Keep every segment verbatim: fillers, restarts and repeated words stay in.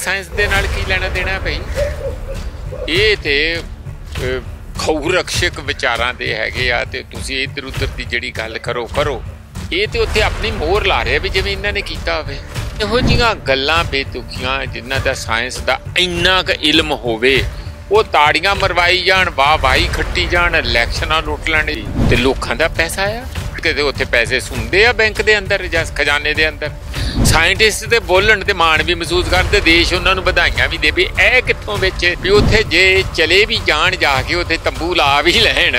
Science ਦੇ ਨਾਲ ਕੀ ਲੈਣਾ ਦੇਣਾ ਭਾਈ। ਇਹ ਤੇ ਖਊ ਰਕਸ਼ਕ ਵਿਚਾਰਾਂ ਦੇ ਹੈਗੇ ਆ ਤੇ ਤੁਸੀਂ ਇੱਧਰ ਉੱਧਰ ਦੀ ਜਿਹੜੀ ਗੱਲ ਕਰੋ ਕਰੋ ਇਹ ਤੇ ਉੱਥੇ ਆਪਣੀ ਮੋਹਰ ਲਾ ਰਿਹਾ ਵੀ ਜਿਵੇਂ ਇਹਨਾਂ ਨੇ ਕੀਤਾ ਹੋਵੇ। ਇਹੋ ਜਿਹੀਆਂ ਗੱਲਾਂ ਬੇਤੁਕੀਆਂ ਜਿਨ੍ਹਾਂ ਦਾ ਸਾਇੰਸ ਦਾ ਇੰਨਾ ਕੁ ਇਲਮ ਹੋਵੇ ਉਹ ਤਾੜੀਆਂ ਮਰਵਾਈ ਜਾਣ, ਵਾਹ ਵਾਹੀ ਖੱਟੀ ਜਾਣ, ਇਲੈਕਸ਼ਨਾਂ ਲੁੱਟ ਲੈਣ ਤੇ ਲੋਕਾਂ ਦਾ ਪੈਸਾ ਆ ਕਿਤੇ ਉੱਥੇ ਪੈਸੇ ਸੁਣਦੇ ਆ ਬੈਂਕ ਦੇ ਅੰਦਰ ਜਾਂ ਖਜ਼ਾਨੇ ਦੇ ਅੰਦਰ। ਸਾਇੰਟਿਸਟ ਤੇ ਬੋਲਣ ਤੇ ਮਾਣ ਵੀ ਮਹਿਸੂਸ ਕਰਦੇ, ਦੇਸ਼ ਉਹਨਾਂ ਨੂੰ ਵਧਾਈਆਂ ਵੀ ਦੇਵੇ। ਇਹ ਕਿੱਥੋਂ ਵਿੱਚ ਵੀ ਉੱਥੇ ਜੇ ਚਲੇ ਵੀ ਜਾਣ ਜਾ ਕੇ ਉੱਥੇ ਤੰਬੂ ਲਾ ਵੀ ਲੈਣ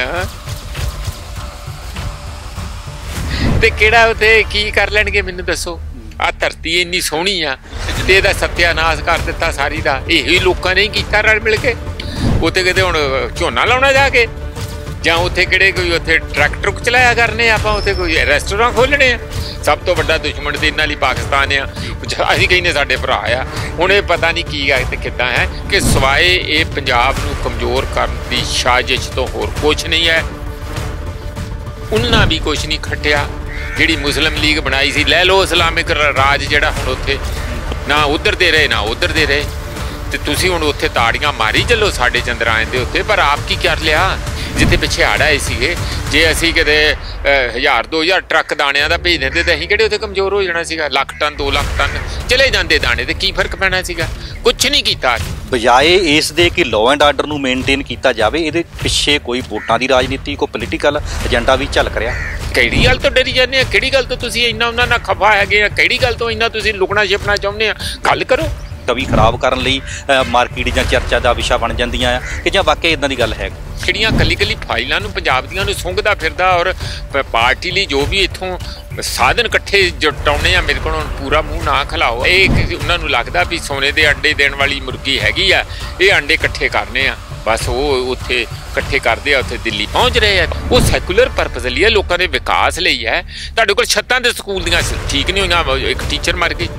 ਤੇ ਕਿਹੜਾ ਉੱਥੇ ਕੀ ਕਰ ਲੈਣਗੇ ਮੈਨੂੰ ਦੱਸੋ। ਆਹ ਧਰਤੀ ਇੰਨੀ ਸੋਹਣੀ ਆ ਤੇ ਇਹਦਾ ਸੱਤਿਆਨਾਸ਼ ਕਰ ਦਿੱਤਾ ਸਾਰੀ ਦਾ। ਇਹੀ ਲੋਕਾਂ ਨੇ ਹੀ ਕੀਤਾ ਰਲ ਮਿਲ ਕੇ। ਉੱਥੇ ਕਿਤੇ ਹੁਣ ਝੋਨਾ ਲਾਉਣਾ ਜਾ ਕੇ ਜਾਂ ਉੱਥੇ ਕਿਹੜੇ ਕੋਈ ਉੱਥੇ ਟਰੱਕ ਟਰੁੱਕ ਚਲਾਇਆ ਕਰਨੇ ਆਪਾਂ, ਉੱਥੇ ਕੋਈ ਰੈਸਟੋਰੈਂਟ ਖੋਲ੍ਹਣੇ ਆ। ਸਭ ਤੋਂ ਵੱਡਾ ਦੁਸ਼ਮਣ ਤੇ ਇਹਨਾਂ ਲਈ ਪਾਕਿਸਤਾਨ ਆ। ਅਸੀਂ ਕਹਿੰਦੇ ਸਾਡੇ ਭਰਾ ਆ। ਹੁਣ ਇਹ ਪਤਾ ਨਹੀਂ ਕੀ ਆ ਤੇ ਕਿੱਦਾਂ ਹੈ ਕਿ ਸਵਾਏ ਇਹ ਪੰਜਾਬ ਨੂੰ ਕਮਜ਼ੋਰ ਕਰਨ ਦੀ ਸਾਜ਼ਿਸ਼ ਤੋਂ ਹੋਰ ਕੁਛ ਨਹੀਂ ਹੈ। ਉਹਨਾਂ ਵੀ ਕੁਛ ਨਹੀਂ ਖੱਟਿਆ। ਜਿਹੜੀ ਮੁਸਲਿਮ ਲੀਗ ਬਣਾਈ ਸੀ, ਲੈ ਲਓ ਇਸਲਾਮਿਕ ਰਾਜ ਜਿਹੜਾ ਹੁਣ ਉੱਥੇ ਨਾ ਉੱਧਰ ਦੇ ਰਹੇ ਨਾ ਉੱਧਰ ਦੇ ਰਹੇ ਤੇ ਤੁਸੀਂ ਹੁਣ ਉੱਥੇ ਤਾੜੀਆਂ ਮਾਰੀ ਚੱਲੋ ਸਾਡੇ ਚੰਦਰਾਇਨ ਦੇ ਉੱਤੇ। ਪਰ ਆਪ ਕੀ ਕਰ ਲਿਆ ਜਿੱਥੇ ਪਿੱਛੇ ਹੜ੍ਹ ਆਏ ਸੀਗੇ। ਜੇ ਅਸੀਂ ਕਿਤੇ ਹਜ਼ਾਰ ਦੋ ਹਜ਼ਾਰ ਟਰੱਕ ਦਾਣਿਆਂ ਦਾ ਭੇਜ ਦਿੰਦੇ ਤਾਂ ਅਸੀਂ ਕਿਹੜੇ ਉੱਥੇ ਕਮਜ਼ੋਰ ਹੋ ਜਾਣਾ ਸੀਗਾ। ਲੱਖ ਟਨ ਦੋ ਲੱਖ ਟਨ ਚਲੇ ਜਾਂਦੇ ਦਾਣੇ ਤੇ ਕੀ ਫਰਕ ਪੈਣਾ ਸੀਗਾ। ਕੁਛ ਨਹੀਂ ਕੀਤਾ। ਬਜਾਏ ਇਸ ਦੇ ਕਿ ਲਾਅ ਐਂਡ ਆਰਡਰ ਨੂੰ ਮੇਨਟੇਨ ਕੀਤਾ ਜਾਵੇ, ਇਹਦੇ ਪਿੱਛੇ ਕੋਈ ਵੋਟਾਂ ਦੀ ਰਾਜਨੀਤੀ, ਕੋਈ ਪੋਲੀਟੀਕਲ ਏਜੰਡਾ ਵੀ ਝਲਕ ਰਿਹਾ। ਕਿਹੜੀ ਗੱਲ ਤੋਂ ਡਰੀ ਜਾਂਦੇ ਆ? ਕਿਹੜੀ ਗੱਲ ਤੋਂ ਤੁਸੀਂ ਇੰਨਾ ਉਹਨਾਂ ਨਾਲ ਖਫਾ ਹੈਗੇ ਆ? ਕਿਹੜੀ ਗੱਲ ਤੋਂ ਇੰਨਾ ਤੁਸੀਂ ਲੁਕਣਾ ਛਿਪਣਾ ਚਾਹੁੰਦੇ ਆ? ਗੱਲ ਕਰੋ। ਤਵੀ ਖਰਾਬ ਕਰਨ ਲਈ ਮਾਰਕੀਟ ਜਾਂ ਚਰਚਾ ਦਾ ਵਿਸ਼ਾ ਬਣ ਜਾਂਦੀਆਂ ਆ ਕਿ ਜਾਂ ਵਾਕਿਆ ਇੱਦਾਂ ਦੀ ਗੱਲ ਹੈ। ਜਿਹੜੀਆਂ ਕੱਲੀ ਕੱਲੀ ਫਾਈਲਾਂ ਨੂੰ ਪੰਜਾਬ ਦੀਆਂ ਨੂੰ ਸੁੰਘਦਾ ਫਿਰਦਾ ਔਰ ਪਾਰਟੀ ਲਈ ਜੋ ਵੀ ਇੱਥੋਂ ਸਾਧਨ ਇਕੱਠੇ ਜੁਟਾਉਣੇ ਆ, ਮੇਰੇ ਕੋਲ ਪੂਰਾ ਮੂੰਹ ਨਾ ਖਿਲਾਓ। ਇਹ ਉਹਨਾਂ ਨੂੰ ਲੱਗਦਾ ਵੀ ਸੋਨੇ ਦੇ ਅੰਡੇ ਦੇਣ ਵਾਲੀ ਮੁਰਗੀ ਹੈਗੀ ਆ, ਇਹ ਅੰਡੇ ਇਕੱਠੇ ਕਰਨੇ ਆ ਬਸ। ਉਹ ਉੱਥੇ ਇਕੱਠੇ ਕਰਦੇ ਆ, ਉੱਥੇ ਦਿੱਲੀ ਪਹੁੰਚ ਰਹੇ ਆ। ਉਹ ਸੈਕੂਲਰ ਪਰਪਸ ਲਈ ਹੈ, ਲੋਕਾਂ ਦੇ ਵਿਕਾਸ ਲਈ ਹੈ। ਤੁਹਾਡੇ ਕੋਲ ਛੱਤਾਂ ਦੇ ਸਕੂਲ ਦੀਆਂ ਠੀਕ ਨਹੀਂ ਹੋਈਆਂ, ਇੱਕ ਟੀਚਰ ਮਰ ਗਈ।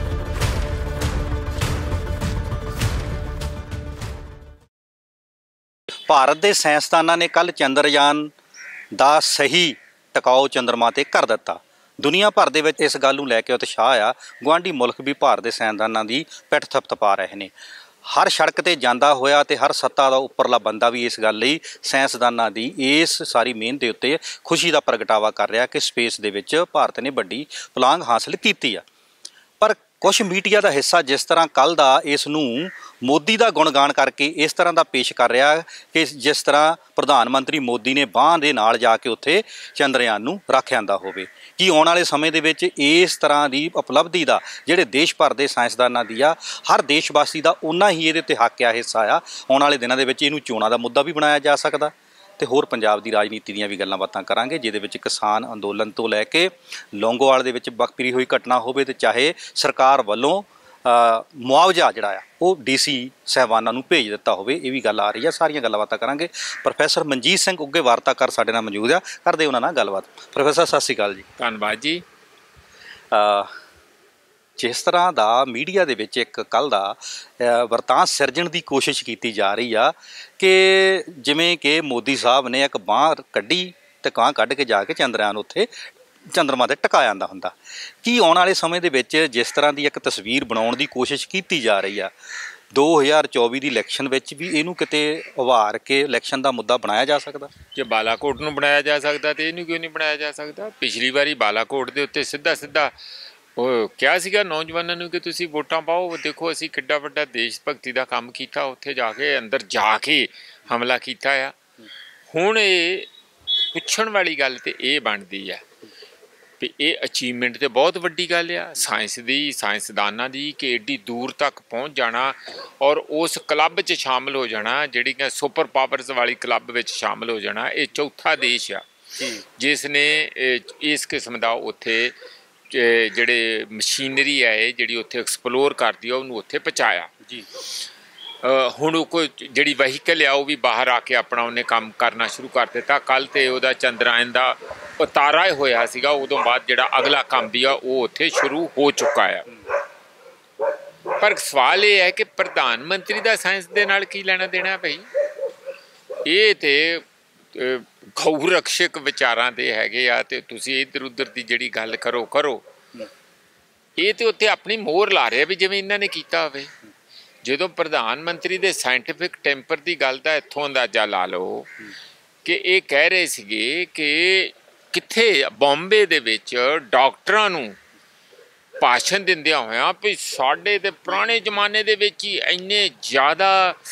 ਭਾਰਤ ਦੇ ਸਾਇੰਸਦਾਨਾਂ ਨੇ ਕੱਲ੍ਹ ਚੰਦਰਯਾਨ ਦਾ ਸਹੀ ਟਿਕਾਓ ਚੰਦਰਮਾ 'ਤੇ ਕਰ ਦਿੱਤਾ। ਦੁਨੀਆ ਭਰ ਦੇ ਵਿੱਚ ਇਸ ਗੱਲ ਨੂੰ ਲੈ ਕੇ ਉਤਸ਼ਾਹ ਆ। ਗੁਆਂਢੀ ਮੁਲਕ ਵੀ ਭਾਰਤ ਦੇ ਸਾਇੰਸਦਾਨਾਂ ਦੀ ਪਿੱਠ ਥਪਥਪਾ ਰਹੇ ਨੇ। ਹਰ ਸੜਕ ਤੇ ਜਾਂਦਾ ਹੋਇਆ ਤੇ ਹਰ ਸੱਤਾ ਦਾ ਉੱਪਰਲਾ ਬੰਦਾ ਵੀ ਇਸ ਗੱਲ ਲਈ ਸਾਇੰਸਦਾਨਾਂ ਦੀ ਇਸ ਸਾਰੀ ਮਿਹਨਤ ਦੇ ਉੱਤੇ ਖੁਸ਼ੀ ਦਾ ਪ੍ਰਗਟਾਵਾ ਕਰ ਰਿਹਾ ਕਿ ਸਪੇਸ ਦੇ ਵਿੱਚ ਭਾਰਤ ਨੇ ਵੱਡੀ ਪੁਲਾਂਘ ਹਾਸਲ ਕੀਤੀ ਆ। ਪਰ ਕੁਛ ਮੀਡੀਆ ਦਾ ਹਿੱਸਾ ਜਿਸ ਤਰ੍ਹਾਂ ਕੱਲ੍ਹ ਦਾ ਇਸ ਨੂੰ ਮੋਦੀ ਦਾ ਗੁਣਗਾਨ ਕਰਕੇ ਇਸ ਤਰ੍ਹਾਂ ਦਾ ਪੇਸ਼ ਕਰ ਰਿਹਾ ਕਿ ਜਿਸ ਤਰ੍ਹਾਂ ਪ੍ਰਧਾਨ ਮੰਤਰੀ ਮੋਦੀ ਨੇ ਬਾਂਹ ਦੇ ਨਾਲ ਜਾ ਕੇ ਉੱਥੇ ਚੰਦਰਯਾਨ ਨੂੰ ਰੱਖ ਆਂਦਾ ਹੋਵੇ। ਕਿ ਆਉਣ ਵਾਲੇ ਸਮੇਂ ਦੇ ਵਿੱਚ ਇਸ ਤਰ੍ਹਾਂ ਦੀ ਉਪਲਬਧੀ ਦਾ ਜਿਹੜੇ ਦੇਸ਼ ਭਰ ਦੇ ਸਾਇੰਸਦਾਨਾਂ ਦੀ ਆ, ਹਰ ਦੇਸ਼ ਵਾਸੀ ਦਾ ਓਨਾ ਹੀ ਇਹਦੇ ਉੱਤੇ ਹੱਕ ਆ, ਹਿੱਸਾ ਆ। ਆਉਣ ਵਾਲੇ ਦਿਨਾਂ ਦੇ ਵਿੱਚ ਇਹਨੂੰ ਚੋਣਾਂ ਦਾ ਮੁੱਦਾ ਵੀ ਬਣਾਇਆ ਜਾ ਸਕਦਾ ਤੇ ਹੋਰ ਪੰਜਾਬ ਦੀ ਰਾਜਨੀਤੀ ਦੀਆਂ ਵੀ ਗੱਲਾਂ ਬਾਤਾਂ ਕਰਾਂਗੇ, ਜਿਹਦੇ ਵਿੱਚ ਕਿਸਾਨ ਅੰਦੋਲਨ ਤੋਂ ਲੈ ਕੇ ਲੌਂਗੋਵਾਲ ਦੇ ਵਿੱਚ ਵਕਫੀਰੀ ਹੋਈ ਘਟਨਾ ਹੋਵੇ ਤੇ ਚਾਹੇ ਸਰਕਾਰ ਵੱਲੋਂ ਮੁਆਵਜ਼ਾ ਜਿਹੜਾ ਆ ਉਹ ਡੀ ਸੀ ਸਾਹਿਬਾਨਾਂ ਨੂੰ ਭੇਜ ਦਿੱਤਾ ਹੋਵੇ, ਇਹ ਵੀ ਗੱਲ ਆ ਰਹੀ ਆ। ਸਾਰੀਆਂ ਗੱਲਾਂ ਬਾਤਾਂ ਕਰਾਂਗੇ। ਪ੍ਰੋਫੈਸਰ ਮਨਜੀਤ ਸਿੰਘ ਉੱਘੇ ਵਾਰਤਾਕਾਰ ਸਾਡੇ ਨਾਲ ਮੌਜੂਦ ਆ, ਕਰਦੇ ਉਹਨਾਂ ਨਾਲ ਗੱਲਬਾਤ। ਪ੍ਰੋਫੈਸਰ ਸਤਿ ਸ਼੍ਰੀ ਅਕਾਲ ਜੀ। ਧੰਨਵਾਦ ਜੀ। ਜਿਸ ਤਰ੍ਹਾਂ ਦਾ ਮੀਡੀਆ ਦੇ ਵਿੱਚ ਇੱਕ ਕੱਲ੍ਹ ਦਾ ਵਰਤਾਂਤ ਸਿਰਜਣ ਦੀ ਕੋਸ਼ਿਸ਼ ਕੀਤੀ ਜਾ ਰਹੀ ਆ ਕਿ ਜਿਵੇਂ ਕਿ ਮੋਦੀ ਸਾਹਿਬ ਨੇ ਇੱਕ ਬਾਂਹ ਕੱਢੀ ਤੇ ਕਾਂ ਕੱਢ ਕੇ ਜਾ ਕੇ ਚੰਦਰਯਾਨ ਉੱਥੇ ਚੰਦਰਮਾ 'ਤੇ ਟਿਕਾ ਜਾਂਦਾ ਹੁੰਦਾ। ਕੀ ਆਉਣ ਵਾਲੇ ਸਮੇਂ ਦੇ ਵਿੱਚ ਜਿਸ ਤਰ੍ਹਾਂ ਦੀ ਇੱਕ ਤਸਵੀਰ ਬਣਾਉਣ ਦੀ ਕੋਸ਼ਿਸ਼ ਕੀਤੀ ਜਾ ਰਹੀ ਆ, ਦੋ ਹਜ਼ਾਰ ਚੌਵੀ ਦੀ ਇਲੈਕਸ਼ਨ ਵਿੱਚ ਵੀ ਇਹਨੂੰ ਕਿਤੇ ਉਭਾਰ ਕੇ ਇਲੈਕਸ਼ਨ ਦਾ ਮੁੱਦਾ ਬਣਾਇਆ ਜਾ ਸਕਦਾ? ਜੇ ਬਾਲਾਕੋਟ ਨੂੰ ਬਣਾਇਆ ਜਾ ਸਕਦਾ ਤੇ ਇਹਨੂੰ ਕਿਉਂ ਨਹੀਂ ਬਣਾਇਆ ਜਾ ਸਕਦਾ? ਪਿਛਲੀ ਵਾਰੀ ਬਾਲਾਕੋਟ ਦੇ ਉੱਤੇ ਸਿੱਧਾ ਸਿੱਧਾ ਉਹ ਕਿਹਾ ਸੀਗਾ ਨੌਜਵਾਨਾਂ ਨੂੰ ਕਿ ਤੁਸੀਂ ਵੋਟਾਂ ਪਾਓ। ਦੇਖੋ ਅਸੀਂ ਕਿੱਡਾ ਵੱਡਾ ਦੇਸ਼ ਭਗਤੀ ਦਾ ਕੰਮ ਕੀਤਾ, ਉੱਥੇ ਜਾ ਕੇ ਅੰਦਰ ਜਾ ਕੇ ਹਮਲਾ ਕੀਤਾ ਆ। ਹੁਣ ਇਹ ਪੁੱਛਣ ਵਾਲੀ ਗੱਲ ਤੇ ਇਹ ਬਣਦੀ ਆ ਵੀ ਇਹ ਅਚੀਵਮੈਂਟ ਤੇ ਬਹੁਤ ਵੱਡੀ ਗੱਲ ਆ ਸਾਇੰਸ ਦੀ, ਸਾਇੰਸਦਾਨਾਂ ਦੀ, ਕਿ ਏਡੀ ਦੂਰ ਤੱਕ ਪਹੁੰਚ ਜਾਣਾ ਔਰ ਉਸ ਕਲੱਬ 'ਚ ਸ਼ਾਮਲ ਹੋ ਜਾਣਾ, ਜਿਹੜੀਆਂ ਸੁਪਰ ਪਾਵਰਸ ਵਾਲੀ ਕਲੱਬ ਵਿੱਚ ਸ਼ਾਮਲ ਹੋ ਜਾਣਾ। ਇਹ ਚੌਥਾ ਦੇਸ਼ ਆ ਜਿਸ ਨੇ ਇਸ ਕਿਸਮ ਦਾ ਉੱਥੇ ਜਿਹੜੇ ਮਸ਼ੀਨਰੀ ਹੈ ਇਹ ਜਿਹੜੀ ਉੱਥੇ ਐਕਸਪਲੋਰ ਕਰਦੀ ਆ ਉਹਨੂੰ ਉੱਥੇ ਪਹੁੰਚਾਇਆ ਜੀ। ਹੁਣ ਉਹ ਕੋਈ ਜਿਹੜੀ ਵਹੀਕਲ ਆ ਉਹ ਵੀ ਬਾਹਰ ਆ ਕੇ ਆਪਣਾ ਉਹਨੇ ਕੰਮ ਕਰਨਾ ਸ਼ੁਰੂ ਕਰ ਦਿੱਤਾ। ਕੱਲ੍ਹ ਤੇ ਉਹਦਾ ਚੰਦਰਯਾਨ ਦਾ ਉਤਾਰਾ ਹੋਇਆ ਸੀਗਾ, ਉਦੋਂ ਬਾਅਦ ਜਿਹੜਾ ਅਗਲਾ ਕੰਮ ਵੀ ਆ ਉਹ ਉੱਥੇ ਸ਼ੁਰੂ ਹੋ ਚੁੱਕਾ ਆ। ਪਰ ਸਵਾਲ ਇਹ ਹੈ ਕਿ ਪ੍ਰਧਾਨ ਮੰਤਰੀ ਦਾ ਸਾਇੰਸ ਦੇ ਨਾਲ ਕੀ ਲੈਣਾ ਦੇਣਾ ਭਾਈ। ਇਹ ਤੇ ਖਊ ਰਕਸ਼ਕ ਵਿਚਾਰਾਂ ਦੇ ਹੈਗੇ ਆ ਤੇ ਤੁਸੀਂ ਇੱਧਰ ਉੱਧਰ ਦੀ ਜਿਹੜੀ ਗੱਲ ਕਰੋ ਕਰੋ ਇਹ ਤੇ ਉੱਥੇ ਆਪਣੀ ਮੋਹਰ ਲਾ ਰਿਹਾ ਵੀ ਜਿਵੇਂ ਇਹਨਾਂ ਨੇ ਕੀਤਾ ਹੋਵੇ। ਜਦੋਂ ਪ੍ਰਧਾਨ ਮੰਤਰੀ ਦੇ ਸਾਇੰਟੀਫਿਕ ਟੈਂਪਰ ਦੀ ਗੱਲ ਦਾ ਇੱਥੋਂ ਅੰਦਾਜ਼ਾ ਲਾ ਲਓ ਕਿ ਇਹ ਕਹਿ ਰਹੇ ਸੀਗੇ ਕਿ ਕਿੱਥੇ ਬੰਬੇ ਦੇ ਵਿੱਚ ਡਾਕਟਰਾਂ ਨੂੰ ਭਾਸ਼ਣ ਦਿੰਦਿਆਂ ਹੋਇਆਂ ਵੀ ਸਾਡੇ ਤੇ ਪੁਰਾਣੇ ਜ਼ਮਾਨੇ ਦੇ ਵਿੱਚ ਹੀ ਇੰਨੇ ਜ਼ਿਆਦਾ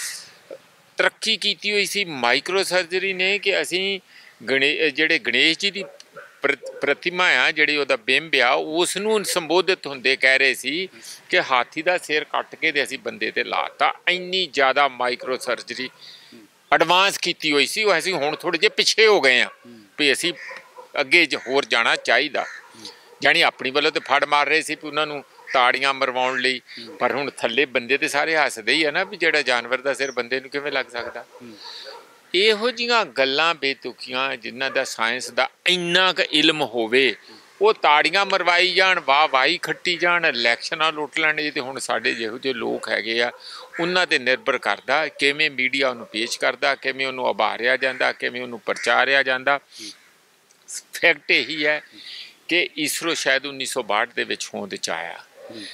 ਤਰੱਕੀ ਕੀਤੀ ਹੋਈ ਸੀ ਮਾਈਕਰੋ ਸਰਜਰੀ ਨੇ ਕਿ ਅਸੀਂ ਗਣੇ ਜਿਹੜੇ ਗਣੇਸ਼ ਜੀ ਦੀ ਪ੍ਰਤਿਮਾ ਆ ਜਿਹੜੀ ਉਹਦਾ ਬਿੰਬ ਆ ਉਸ ਨੂੰ ਸੰਬੋਧਿਤ ਹੁੰਦੇ ਕਹਿ ਰਹੇ ਸੀ ਕਿ ਹਾਥੀ ਦਾ ਸਿਰ ਕੱਟ ਕੇ ਤੇ ਅਸੀਂ ਬੰਦੇ ਤੇ ਲਾਤਾ। ਇੰਨੀ ਜ਼ਿਆਦਾ ਮਾਈਕਰੋ ਸਰਜਰੀ ਐਡਵਾਂਸ ਕੀਤੀ ਹੋਈ ਸੀ ਉਹ ਅਸੀਂ ਹੁਣ ਥੋੜ੍ਹੇ ਜਿਹੇ ਪਿੱਛੇ ਹੋ ਗਏ ਹਾਂ ਵੀ ਅਸੀਂ ਅੱਗੇ ਹੋਰ ਜਾਣਾ ਚਾਹੀਦਾ। ਜਾਣੀ ਆਪਣੀ ਵੱਲੋਂ ਤਾਂ ਫੜ ਮਾਰ ਰਹੇ ਸੀ ਵੀ ਉਹਨਾਂ ਨੂੰ ਤਾੜੀਆਂ ਮਰਵਾਉਣ ਲਈ, ਪਰ ਹੁਣ ਥੱਲੇ ਬੰਦੇ ਤੇ ਸਾਰੇ ਹੱਸਦੇ ਹੀ ਆ ਨਾ ਵੀ ਜਿਹੜਾ ਜਾਨਵਰ ਦਾ ਸਿਰ ਬੰਦੇ ਨੂੰ ਕਿਵੇਂ ਲੱਗ ਸਕਦਾ। ਇਹੋ ਜਿਹੀਆਂ ਗੱਲਾਂ ਬੇਤੁਕੀਆਂ ਜਿਨ੍ਹਾਂ ਦਾ ਸਾਇੰਸ ਦਾ ਇੰਨਾ ਕੁ ਇਲਮ ਹੋਵੇ ਉਹ ਤਾੜੀਆਂ ਮਰਵਾਈ ਜਾਣ, ਵਾਹ ਵਾਹੀ ਖੱਟੀ ਜਾਣ, ਇਲੈਕਸ਼ਨਾਂ ਲੁੱਟ ਲੈਣ। ਇਹ ਤਾਂ ਹੁਣ ਸਾਡੇ ਜਿਹੋ ਜਿਹੇ ਲੋਕ ਹੈਗੇ ਆ ਉਹਨਾਂ 'ਤੇ ਨਿਰਭਰ ਕਰਦਾ ਕਿਵੇਂ ਮੀਡੀਆ ਉਹਨੂੰ ਪੇਸ਼ ਕਰਦਾ, ਕਿਵੇਂ ਉਹਨੂੰ ਉਭਾਰਿਆ ਜਾਂਦਾ, ਕਿਵੇਂ ਉਹਨੂੰ ਪ੍ਰਚਾਰਿਆ ਜਾਂਦਾ। ਫੈਕਟ ਇਹੀ ਹੈ ਕਿ ਇਸਰੋ ਸ਼ਾਇਦ ਉੱਨੀ ਸੌ ਬਾਹਠ ਦੇ ਵਿੱਚ ਹੋਂਦ 'ਚ ਆਇਆ।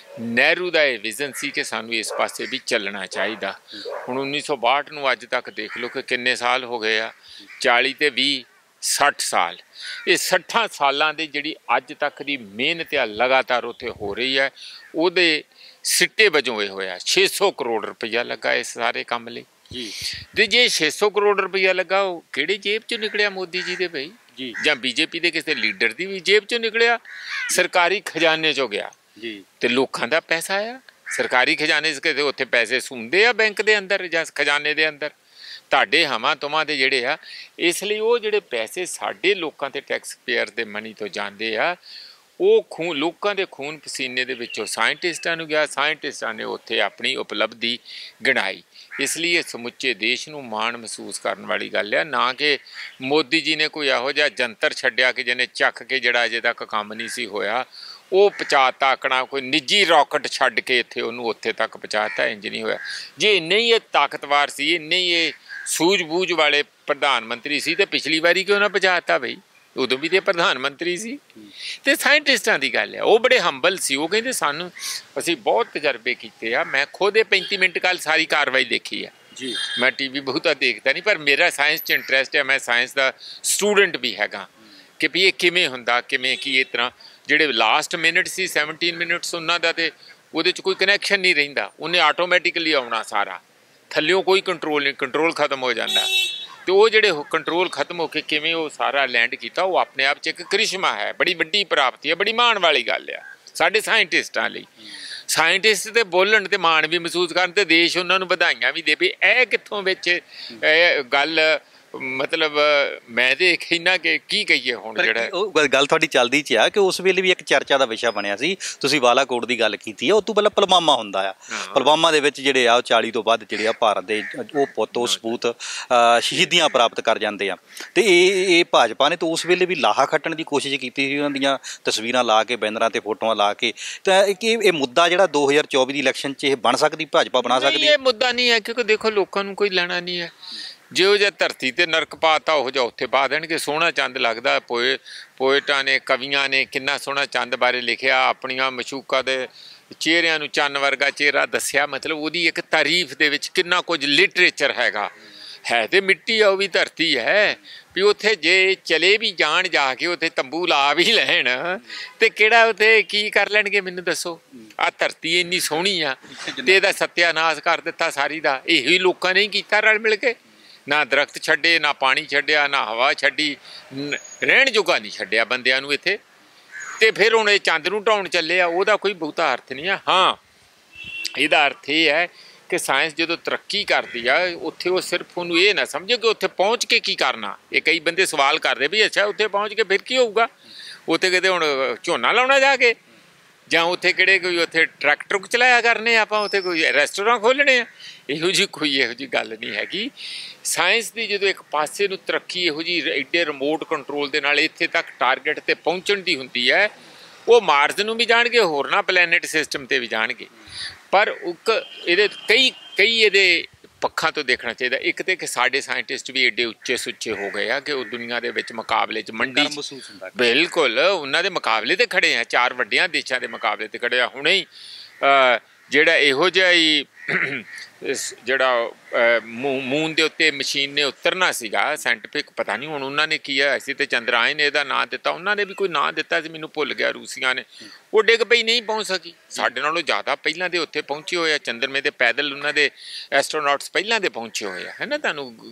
ਨਹਿਰੂ ਦਾ ਇਹ ਵਿਜ਼ਨ ਸੀ ਕਿ ਸਾਨੂੰ ਇਸ ਪਾਸੇ ਵੀ ਚੱਲਣਾ ਚਾਹੀਦਾ। ਹੁਣ ਉੱਨੀ ਸੌ ਬਾਹਠ ਨੂੰ ਅੱਜ ਤੱਕ ਦੇਖ ਲਓ ਕਿ ਕਿੰਨੇ ਸਾਲ ਹੋ ਗਏ ਆ, ਚਾਲੀ ਅਤੇ ਵੀਹ ਸੱਠ ਸਾਲ। ਇਹ ਸੱਠਾਂ ਸਾਲਾਂ ਦੀ ਜਿਹੜੀ ਅੱਜ ਤੱਕ ਦੀ ਮਿਹਨਤ ਆ ਲਗਾਤਾਰ ਉੱਥੇ ਹੋ ਰਹੀ ਹੈ, ਉਹਦੇ ਸਿੱਟੇ ਵਜੋਂ ਇਹ ਹੋਇਆ। ਛੇ ਸੌ ਕਰੋੜ ਰੁਪਈਆ ਲੱਗਾ ਇਸ ਸਾਰੇ ਕੰਮ ਲਈ ਜੀ। ਅਤੇ ਜੇ ਛੇ ਸੌ ਕਰੋੜ ਰੁਪਈਆ ਲੱਗਾ ਉਹ ਕਿਹੜੀ ਜੇਬ 'ਚੋਂ ਨਿਕਲਿਆ? ਮੋਦੀ ਜੀ ਦੇ ਬਈ ਜੀ, ਜਾਂ ਬੀਜੇਪੀ ਦੇ ਕਿਸੇ ਲੀਡਰ ਦੀ ਵੀ ਜੇਬ 'ਚੋਂ ਨਿਕਲਿਆ? ਸਰਕਾਰੀ ਖਜ਼ਾਨੇ 'ਚੋਂ ਗਿਆ ਜੀ। ਤੇ ਲੋਕਾਂ ਦਾ ਪੈਸਾ ਆ ਸਰਕਾਰੀ ਖਜ਼ਾਨੇ 'ਚ, ਕਿਤੇ ਉੱਥੇ ਪੈਸੇ ਸੁਣਦੇ ਆ ਬੈਂਕ ਦੇ ਅੰਦਰ ਜਾਂ ਖਜ਼ਾਨੇ ਦੇ ਅੰਦਰ ਤੁਹਾਡੇ ਹਵਾਂ ਤੁਮਾਂ ਦੇ ਜਿਹੜੇ ਆ। ਇਸ ਲਈ ਉਹ ਜਿਹੜੇ ਪੈਸੇ ਸਾਡੇ ਲੋਕਾਂ ਦੇ ਟੈਕਸ ਪੇਅਰ ਦੇ ਮਨੀ ਤੋਂ ਜਾਂਦੇ ਆ ਉਹ ਖੂਨ ਲੋਕਾਂ ਦੇ ਖੂਨ ਪਸੀਨੇ ਦੇ ਵਿੱਚੋਂ ਸਾਇੰਟਿਸਟਾਂ ਨੂੰ ਗਿਆ। ਸਾਇੰਟਿਸਟਾਂ ਨੇ ਉੱਥੇ ਆਪਣੀ ਉਪਲਬਧੀ ਗਿਣਾਈ। ਇਸ ਲਈ ਇਹ ਸਮੁੱਚੇ ਦੇਸ਼ ਨੂੰ ਮਾਣ ਮਹਿਸੂਸ ਕਰਨ ਵਾਲੀ ਗੱਲ ਆ, ਨਾ ਕਿ ਮੋਦੀ ਜੀ ਨੇ ਕੋਈ ਇਹੋ ਜਿਹਾ ਜੰਤਰ ਛੱਡਿਆ ਕਿ ਜਿਹਨੇ ਚੱਕ ਕੇ ਜਿਹੜਾ ਅਜੇ ਤੱਕ ਕੰਮ ਨਹੀਂ ਸੀ ਹੋਇਆ ਉਹ ਪਹੁੰਚਾਤਾ ਆਕਣਾ, ਕੋਈ ਨਿੱਜੀ ਰਾਕਟ ਛੱਡ ਕੇ ਇੱਥੇ ਉਹਨੂੰ ਉੱਥੇ ਤੱਕ ਪਹੁੰਚਾਤਾ। ਇੰਜ ਨਹੀਂ ਹੋਇਆ। ਜੇ ਇੰਨੇ ਹੀ ਇਹ ਤਾਕਤਵਰ ਸੀ, ਇੰਨੇ ਹੀ ਇਹ ਸੂਝ-ਬੂਝ ਵਾਲੇ ਪ੍ਰਧਾਨ ਮੰਤਰੀ ਸੀ ਤੇ ਪਿਛਲੀ ਵਾਰੀ ਕਿਉਂ ਨਾ ਪਹੁੰਚਾਤਾ ਬਈ? ਉਦੋਂ ਵੀ ਤੇ ਪ੍ਰਧਾਨ ਮੰਤਰੀ ਸੀ। ਤੇ ਸਾਇੰਟਿਸਟਾਂ ਦੀ ਗੱਲ ਹੈ, ਉਹ ਬੜੇ ਹੰਬਲ ਸੀ। ਉਹ ਕਹਿੰਦੇ ਸਾਨੂੰ ਅਸੀਂ ਬਹੁਤ ਤਜਰਬੇ ਕੀਤੇ ਆ। ਮੈਂ ਖੁਦ ਇਹ ਪੈਂਤੀ ਮਿੰਟ ਕੱਲ੍ਹ ਸਾਰੀ ਕਾਰਵਾਈ ਦੇਖੀ ਆ ਜੀ। ਮੈਂ ਟੀ ਵੀ ਬਹੁਤਾ ਦੇਖਦਾ ਨਹੀਂ, ਪਰ ਮੇਰਾ ਸਾਇੰਸ 'ਚ ਇੰਟਰਸਟ ਹੈ। ਮੈਂ ਸਾਇੰਸ ਦਾ ਸਟੂਡੈਂਟ ਵੀ ਹੈਗਾ ਕਿ ਵੀ ਇਹ ਕਿਵੇਂ ਹੁੰਦਾ, ਕਿਵੇਂ ਕੀ। ਇਸ ਤਰ੍ਹਾਂ ਜਿਹੜੇ ਲਾਸਟ ਮਿੰਟ ਸੀ ਸੈਵਨਟੀਨ ਮਿੰਟਸ ਉਹਨਾਂ ਦਾ ਤੇ ਉਹਦੇ 'ਚ ਕੋਈ ਕਨੈਕਸ਼ਨ ਨਹੀਂ ਰਹਿੰਦਾ, ਉਹਨੇ ਆਟੋਮੈਟਿਕਲੀ ਆਉਣਾ ਸਾਰਾ, ਥੱਲਿਓਂ ਕੋਈ ਕੰਟਰੋਲ ਨਹੀਂ, ਕੰਟਰੋਲ ਖਤਮ ਹੋ ਜਾਂਦਾ। ਤੇ ਉਹ ਜਿਹੜੇ ਕੰਟਰੋਲ ਖਤਮ ਹੋ ਕੇ ਕਿਵੇਂ ਉਹ ਸਾਰਾ ਲੈਂਡ ਕੀਤਾ, ਉਹ ਆਪਣੇ ਆਪ 'ਚ ਇੱਕ ਕ੍ਰਿਸ਼ਮਾ ਹੈ, ਬੜੀ ਵੱਡੀ ਪ੍ਰਾਪਤੀ ਹੈ, ਬੜੀ ਮਾਣ ਵਾਲੀ ਗੱਲ ਆ ਸਾਡੇ ਸਾਇੰਟਿਸਟਾਂ ਲਈ। ਸਾਇੰਟਿਸਟ ਤੇ ਬੋਲਣ ਤੇ ਮਾਣ ਵੀ ਮਹਿਸੂਸ ਕਰਨ ਤੇ ਦੇਸ਼ ਉਹਨਾਂ ਨੂੰ ਵਧਾਈਆਂ ਵੀ ਦੇਵੇ। ਇਹ ਕਿੱਥੋਂ ਵਿੱਚ ਇਹ ਗੱਲ ਮਤਲਬ ਮੈਂ ਤੇ ਕਹਿੰਦਾ ਕਿ ਕੀ ਕਹੀਏ ਹੁਣ। ਜਿਹੜਾ ਉਹ ਗੱਲ ਤੁਹਾਡੀ ਚੱਲਦੀ 'ਚ ਆ ਕਿ ਉਸ ਵੇਲੇ ਵੀ ਇੱਕ ਚਰਚਾ ਦਾ ਵਿਸ਼ਾ ਬਣਿਆ ਸੀ। ਤੁਸੀਂ ਬਾਲਾਕੋਟ ਦੀ ਗੱਲ ਕੀਤੀ ਆ, ਉਹ ਤੋਂ ਪਹਿਲਾਂ ਪੁਲਵਾਮਾ ਹੁੰਦਾ ਆ। ਪੁਲਵਾਮਾ ਦੇ ਵਿੱਚ ਜਿਹੜੇ ਆ ਉਹ ਚਾਲੀ ਤੋਂ ਵੱਧ ਜਿਹੜੇ ਆ ਭਾਰਤ ਦੇ ਉਹ ਪੁੱਤ ਉਹ ਸਪੂਤ ਸ਼ਹੀਦੀਆਂ ਪ੍ਰਾਪਤ ਕਰ ਜਾਂਦੇ ਆ। ਤੇ ਇਹ ਇਹ ਭਾਜਪਾ ਨੇ ਤਾਂ ਉਸ ਵੇਲੇ ਵੀ ਲਾਹਾ ਖੱਟਣ ਦੀ ਕੋਸ਼ਿਸ਼ ਕੀਤੀ ਸੀ, ਉਹਨਾਂ ਦੀਆਂ ਤਸਵੀਰਾਂ ਲਾ ਕੇ, ਬੈਨਰਾਂ ਤੇ ਫੋਟੋਆਂ ਲਾ ਕੇ। ਤਾਂ ਇਹ ਇਹ ਮੁੱਦਾ ਜਿਹੜਾ ਦੋ ਹਜ਼ਾਰ ਚੌਵੀ ਦੀ ਇਲੈਕਸ਼ਨ 'ਚ ਇਹ ਬਣ ਸਕਦੀ, ਭਾਜਪਾ ਬਣਾ ਸਕਦੀ? ਇਹ ਮੁੱਦਾ ਨਹੀਂ ਹੈ, ਕਿਉਂਕਿ ਦੇਖੋ ਲੋਕਾਂ ਨੂੰ ਕੋਈ ਲੈਣਾ ਨਹੀਂ ਹੈ। ਜਿਹੋ ਜਿਹਾ ਧਰਤੀ 'ਤੇ ਨਰਕ ਪਾਤਾ ਉਹੋ ਜਿਹਾ ਉੱਥੇ ਪਾ ਦੇਣਗੇ। ਸੋਹਣਾ ਚੰਦ ਲੱਗਦਾ, ਪੋਏ ਪੋਇਟਾਂ ਨੇ, ਕਵੀਆਂ ਨੇ ਕਿੰਨਾ ਸੋਹਣਾ ਚੰਦ ਬਾਰੇ ਲਿਖਿਆ, ਆਪਣੀਆਂ ਮਸ਼ੂਕਾਂ ਦੇ ਚਿਹਰਿਆਂ ਨੂੰ ਚੰਨ ਵਰਗਾ ਚਿਹਰਾ ਦੱਸਿਆ। ਮਤਲਬ ਉਹਦੀ ਇੱਕ ਤਾਰੀਫ ਦੇ ਵਿੱਚ ਕਿੰਨਾ ਕੁਝ ਲਿਟਰੇਚਰ ਹੈਗਾ। ਹੈ ਤੇ ਮਿੱਟੀ ਆ, ਉਹ ਵੀ ਧਰਤੀ ਹੈ ਵੀ ਉੱਥੇ ਜੇ ਚਲੇ ਵੀ ਜਾਣ, ਜਾ ਕੇ ਉੱਥੇ ਤੰਬੂ ਲਾ ਵੀ ਲੈਣ ਤੇ ਕਿਹੜਾ ਉੱਥੇ ਕੀ ਕਰ ਲੈਣਗੇ ਮੈਨੂੰ ਦੱਸੋ। ਆਹ ਧਰਤੀ ਇੰਨੀ ਸੋਹਣੀ ਆ ਤੇ ਇਹਦਾ ਸੱਤਿਆਨਾਸ਼ ਕਰ ਦਿੱਤਾ ਸਾਰੀ ਦਾ। ਇਹੋ ਹੀ ਲੋਕਾਂ ਨੇ ਹੀ ਕੀਤਾ ਰਲ ਮਿਲ ਕੇ। ਨਾ ਦਰਖਤ ਛੱਡੇ, ਨਾ ਪਾਣੀ ਛੱਡਿਆ, ਨਾ ਹਵਾ ਛੱਡੀ, ਰਹਿਣ ਜੋਗਾ ਨਹੀਂ ਛੱਡਿਆ ਬੰਦਿਆਂ ਨੂੰ ਇੱਥੇ। ਤੇ ਫਿਰ ਹੁਣ ਇਹ ਚੰਦ ਨੂੰ ਢਾਉਣ ਚੱਲੇ ਆ, ਉਹਦਾ ਕੋਈ ਬਹੁਤਾ ਅਰਥ ਨਹੀਂ ਆ। ਹਾਂ, ਇਹਦਾ ਅਰਥ ਇਹ ਹੈ ਕਿ ਸਾਇੰਸ ਜਦੋਂ ਤਰੱਕੀ ਕਰਦੀ ਆ ਉੱਥੇ ਉਹ ਸਿਰਫ ਉਹਨੂੰ ਇਹ ਨਾ ਸਮਝੇ ਕਿ ਉੱਥੇ ਪਹੁੰਚ ਕੇ ਕੀ ਕਰਨਾ। ਇਹ ਕਈ ਬੰਦੇ ਸਵਾਲ ਕਰਦੇ ਵੀ ਅੱਛਾ ਉੱਥੇ ਪਹੁੰਚ ਕੇ ਫਿਰ ਕੀ ਹੋਊਗਾ? ਉੱਥੇ ਕਿਤੇ ਹੁਣ ਝੋਨਾ ਲਾਉਣਾ ਜਾ ਕੇ, ਜਾਂ ਉੱਥੇ ਕਿਹੜੇ ਕੋਈ ਉੱਥੇ ਟਰੱਕ ਟਰੁੱਕ ਚਲਾਇਆ ਕਰਨੇ ਆਪਾਂ, ਉੱਥੇ ਕੋਈ ਰੈਸਟੋਰੈਂਟ ਖੋਲ੍ਹਣੇ ਆ? ਇਹੋ ਜਿਹੀ ਕੋਈ ਇਹੋ ਜਿਹੀ ਗੱਲ ਨਹੀਂ ਹੈਗੀ। ਸਾਇੰਸ ਦੀ ਜਦੋਂ ਇੱਕ ਪਾਸੇ ਨੂੰ ਤਰੱਕੀ ਇਹੋ ਜਿਹੀ ਐਡੇ ਰਿਮੋਟ ਕੰਟਰੋਲ ਦੇ ਨਾਲ ਇੱਥੇ ਤੱਕ ਟਾਰਗੇਟ 'ਤੇ ਪਹੁੰਚਣ ਦੀ ਹੁੰਦੀ ਹੈ, ਉਹ ਮਾਰਸ ਨੂੰ ਵੀ ਜਾਣਗੇ, ਹੋਰਨਾਂ ਪਲੈਨਟ ਸਿਸਟਮ 'ਤੇ ਵੀ ਜਾਣਗੇ। ਪਰ ਇੱਕ ਇਹਦੇ ਕਈ ਕਈ ਇਹਦੇ ਪੱਖਾਂ ਤੋਂ ਦੇਖਣਾ ਚਾਹੀਦਾ। ਇੱਕ ਤਾਂ ਕਿ ਸਾਡੇ ਸਾਇੰਟਿਸਟ ਵੀ ਐਡੇ ਉੱਚੇ ਸੁੱਚੇ ਹੋ ਗਏ ਆ ਕਿ ਉਹ ਦੁਨੀਆ ਦੇ ਵਿੱਚ ਮੁਕਾਬਲੇ 'ਚ ਮੰਡੀ ਬਿਲਕੁਲ ਉਹਨਾਂ ਦੇ ਮੁਕਾਬਲੇ 'ਤੇ ਖੜ੍ਹੇ ਆ, ਚਾਰ ਵੱਡਿਆਂ ਦੇਸ਼ਾਂ ਦੇ ਮੁਕਾਬਲੇ 'ਤੇ ਖੜ੍ਹੇ ਆ। ਹੁਣੇ ਹੀ ਜਿਹੜਾ ਇਹੋ ਜਿਹਾ ਹੀ ਇਸ ਜਿਹੜਾ ਮੂਨ ਦੇ ਉੱਤੇ ਮਸ਼ੀਨ ਨੇ ਉਤਰਨਾ ਸੀਗਾ ਸਾਇੰਟੀਫਿਕ, ਪਤਾ ਨਹੀਂ ਹੁਣ ਉਹਨਾਂ ਨੇ ਕੀ ਹੈ, ਅਸੀਂ ਤੇ ਚੰਦਰਾਇਨ ਇਹਦਾ ਨਾਂ ਦਿੱਤਾ, ਉਹਨਾਂ ਨੇ ਵੀ ਕੋਈ ਨਾਂ ਦਿੱਤਾ ਸੀ ਮੈਨੂੰ ਭੁੱਲ ਗਿਆ, ਰੂਸੀਆਂ ਨੇ, ਉਹ ਡਿੱਗ ਪਈ, ਨਹੀਂ ਪਹੁੰਚ ਸਕੀ। ਸਾਡੇ ਨਾਲੋਂ ਜ਼ਿਆਦਾ ਪਹਿਲਾਂ ਦੇ ਉੱਥੇ ਪਹੁੰਚੇ ਹੋਏ ਆ ਚੰਦਰਮੇ ਤੇ, ਪੈਦਲ ਉਹਨਾਂ ਦੇ ਐਸਟਰੋਨੌਟਸ ਪਹਿਲਾਂ ਦੇ ਪਹੁੰਚੇ ਹੋਏ ਆ, ਹੈ ਨਾ। ਤੁਹਾਨੂੰ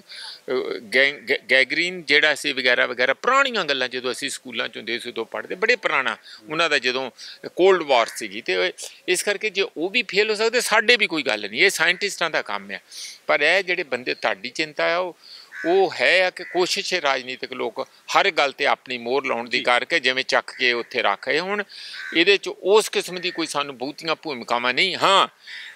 ਗੈਗਰੀਨ ਜਿਹੜਾ ਸੀ ਵਗੈਰਾ ਵਗੈਰਾ, ਪੁਰਾਣੀਆਂ ਗੱਲਾਂ ਜਦੋਂ ਅਸੀਂ ਸਕੂਲਾਂ 'ਚ ਹੁੰਦੇ ਸੀ ਉਦੋਂ ਪੜ੍ਹਦੇ, ਬੜੇ ਪੁਰਾਣਾ ਉਹਨਾਂ ਦਾ ਜਦੋਂ ਕੋਲਡ ਵਾਰ ਸੀਗੀ, ਅਤੇ ਇਸ ਕਰਕੇ ਜੇ ਉਹ ਵੀ ਫੇਲ ਹੋ ਸਕਦੇ, ਸਾਡੇ ਵੀ ਕੋਈ ਗੱਲ ਨਹੀਂ, ਇਹ ਸਾਇੰਟਿਸਟਾਂ ਦਾ ਕੰਮ ਆ। ਪਰ ਇਹ ਜਿਹੜੇ ਬੰਦੇ ਤੁਹਾਡੀ ਚਿੰਤਾ ਆ ਉਹ ਉਹ ਹੈ ਆ ਕਿ ਕੋਸ਼ਿਸ਼ ਹੈ ਰਾਜਨੀਤਿਕ ਲੋਕ ਹਰ ਗੱਲ 'ਤੇ ਆਪਣੀ ਮੋਹਰ ਲਾਉਣ ਦੀ ਕਰਕੇ ਜਿਵੇਂ ਚੱਕ ਕੇ ਉੱਥੇ ਰੱਖ ਆਏ। ਹੁਣ ਇਹਦੇ 'ਚ ਉਸ ਕਿਸਮ ਦੀ ਕੋਈ ਸਾਨੂੰ ਬਹੁਤੀਆਂ ਭੂਮਿਕਾਵਾਂ ਨਹੀਂ। ਹਾਂ,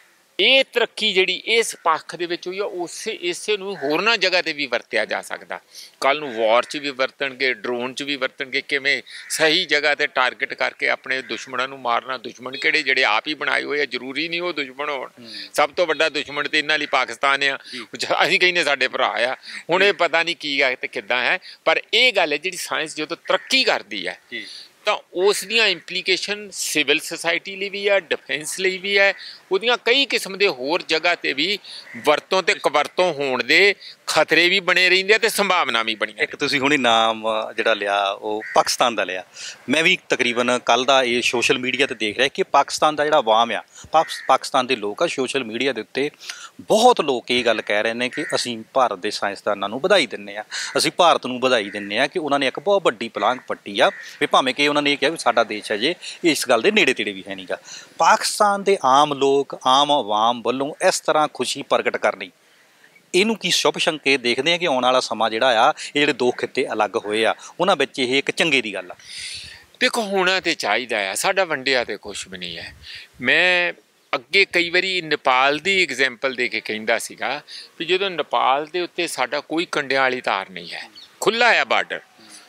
ਇਹ ਤਰੱਕੀ ਜਿਹੜੀ ਇਸ ਪੱਖ ਦੇ ਵਿੱਚ ਹੋਈ ਆ, ਉਸੇ ਇਸੇ ਨੂੰ ਹੋਰਨਾਂ ਜਗ੍ਹਾ 'ਤੇ ਵੀ ਵਰਤਿਆ ਜਾ ਸਕਦਾ। ਕੱਲ੍ਹ ਨੂੰ ਵਾਰ 'ਚ ਵੀ ਵਰਤਣਗੇ, ਡਰੋਨ 'ਚ ਵੀ ਵਰਤਣਗੇ, ਕਿਵੇਂ ਸਹੀ ਜਗ੍ਹਾ 'ਤੇ ਟਾਰਗੇਟ ਕਰਕੇ ਆਪਣੇ ਦੁਸ਼ਮਣਾਂ ਨੂੰ ਮਾਰਨਾ। ਦੁਸ਼ਮਣ ਕਿਹੜੇ? ਜਿਹੜੇ ਆਪ ਹੀ ਬਣਾਏ ਹੋਏ ਆ, ਜ਼ਰੂਰੀ ਨਹੀਂ ਉਹ ਦੁਸ਼ਮਣ ਹੋਣ। ਸਭ ਤੋਂ ਵੱਡਾ ਦੁਸ਼ਮਣ ਤਾਂ ਇਹਨਾਂ ਲਈ ਪਾਕਿਸਤਾਨ ਆ, ਅਸੀਂ ਕਹਿੰਦੇ ਸਾਡੇ ਭਰਾ ਆ। ਹੁਣ ਇਹ ਪਤਾ ਨਹੀਂ ਕੀ ਹੈ ਅਤੇ ਕਿੱਦਾਂ ਹੈ, ਪਰ ਇਹ ਗੱਲ ਹੈ ਜਿਹੜੀ ਸਾਇੰਸ ਜਦੋਂ ਤਰੱਕੀ ਕਰਦੀ ਹੈ ਤਾਂ ਉਸ ਦੀਆਂ ਇੰਪਲੀਕੇਸ਼ਨ ਸਿਵਲ ਸੁਸਾਇਟੀ ਲਈ ਵੀ ਹੈ, ਡਿਫੈਂਸ ਲਈ ਵੀ ਹੈ, ਉਹਦੀਆਂ ਕਈ ਕਿਸਮ ਦੇ ਹੋਰ ਜਗ੍ਹਾ 'ਤੇ ਵੀ ਵਰਤੋਂ ਅਤੇ ਕਵਰਤੋਂ ਹੋਣ ਦੇ ਖਤਰੇ ਵੀ ਬਣੇ ਰਹਿੰਦੇ ਆ ਅਤੇ ਸੰਭਾਵਨਾ ਵੀ ਬਣੀ। ਇੱਕ ਤੁਸੀਂ ਹੁਣੇ ਨਾਮ ਜਿਹੜਾ ਲਿਆ ਉਹ ਪਾਕਿਸਤਾਨ ਦਾ ਲਿਆ, ਮੈਂ ਵੀ ਤਕਰੀਬਨ ਕੱਲ੍ਹ ਦਾ ਇਹ ਸੋਸ਼ਲ ਮੀਡੀਆ 'ਤੇ ਦੇਖ ਰਿਹਾ ਕਿ ਪਾਕਿਸਤਾਨ ਦਾ ਜਿਹੜਾ ਆਵਾਮ ਆ, ਪਾਕਿਸਤਾਨ ਦੇ ਲੋਕ ਆ, ਸੋਸ਼ਲ ਮੀਡੀਆ ਦੇ ਉੱਤੇ ਬਹੁਤ ਲੋਕ ਇਹ ਗੱਲ ਕਹਿ ਰਹੇ ਨੇ ਕਿ ਅਸੀਂ ਭਾਰਤ ਦੇ ਸਾਇੰਸਦਾਨਾਂ ਨੂੰ ਵਧਾਈ ਦਿੰਦੇ ਹਾਂ, ਅਸੀਂ ਭਾਰਤ ਨੂੰ ਵਧਾਈ ਦਿੰਦੇ ਹਾਂ ਕਿ ਉਹਨਾਂ ਨੇ ਇੱਕ ਬਹੁਤ ਵੱਡੀ ਪਲਾਂਘ ਪੱਟੀ ਆ, ਵੀ ਭਾਵੇਂ ਕਿ ਉਹਨਾਂ ਨੇ ਇਹ ਕਿਹਾ ਵੀ ਸਾਡਾ ਦੇਸ਼ ਹੈ ਜੇ ਇਸ ਗੱਲ ਦੇ ਨੇੜੇ ਤੇੜੇ ਵੀ ਹੈ ਨਹੀਂ ਗਾ। ਪਾਕਿਸਤਾਨ ਦੇ ਆਮ ਲੋਕ, ਆਮ ਆਵਾਮ ਵੱਲੋਂ ਇਸ ਤਰ੍ਹਾਂ ਖੁਸ਼ੀ ਪ੍ਰਗਟ ਕਰਨੀ, ਇਹਨੂੰ ਕੀ ਸ਼ੁਭ ਸੰਕੇਤ ਦੇਖਦੇ ਆ ਕਿ ਆਉਣ ਵਾਲਾ ਸਮਾਂ ਜਿਹੜਾ ਆ, ਇਹ ਜਿਹੜੇ ਦੋ ਖਿੱਤੇ ਅਲੱਗ ਹੋਏ ਆ ਉਹਨਾਂ ਵਿੱਚ ਇਹ ਇੱਕ ਚੰਗੇ ਦੀ ਗੱਲ ਆ? ਦੇਖੋ, ਹੋਣਾ ਤਾਂ ਚਾਹੀਦਾ ਆ, ਸਾਡਾ ਵੰਡਿਆ ਤਾਂ ਕੁਛ ਵੀ ਨਹੀਂ ਹੈ। ਮੈਂ ਅੱਗੇ ਕਈ ਵਾਰੀ ਨੇਪਾਲ ਦੀ ਐਗਜ਼ੈਂਪਲ ਦੇ ਕੇ ਕਹਿੰਦਾ ਸੀਗਾ ਵੀ ਜਦੋਂ ਨੇਪਾਲ ਦੇ ਉੱਤੇ ਸਾਡਾ ਕੋਈ ਕੰਡਿਆਂ ਵਾਲੀ ਧਾਰ ਨਹੀਂ ਹੈ, ਖੁੱਲ੍ਹਾ ਆ ਬਾਰਡਰ।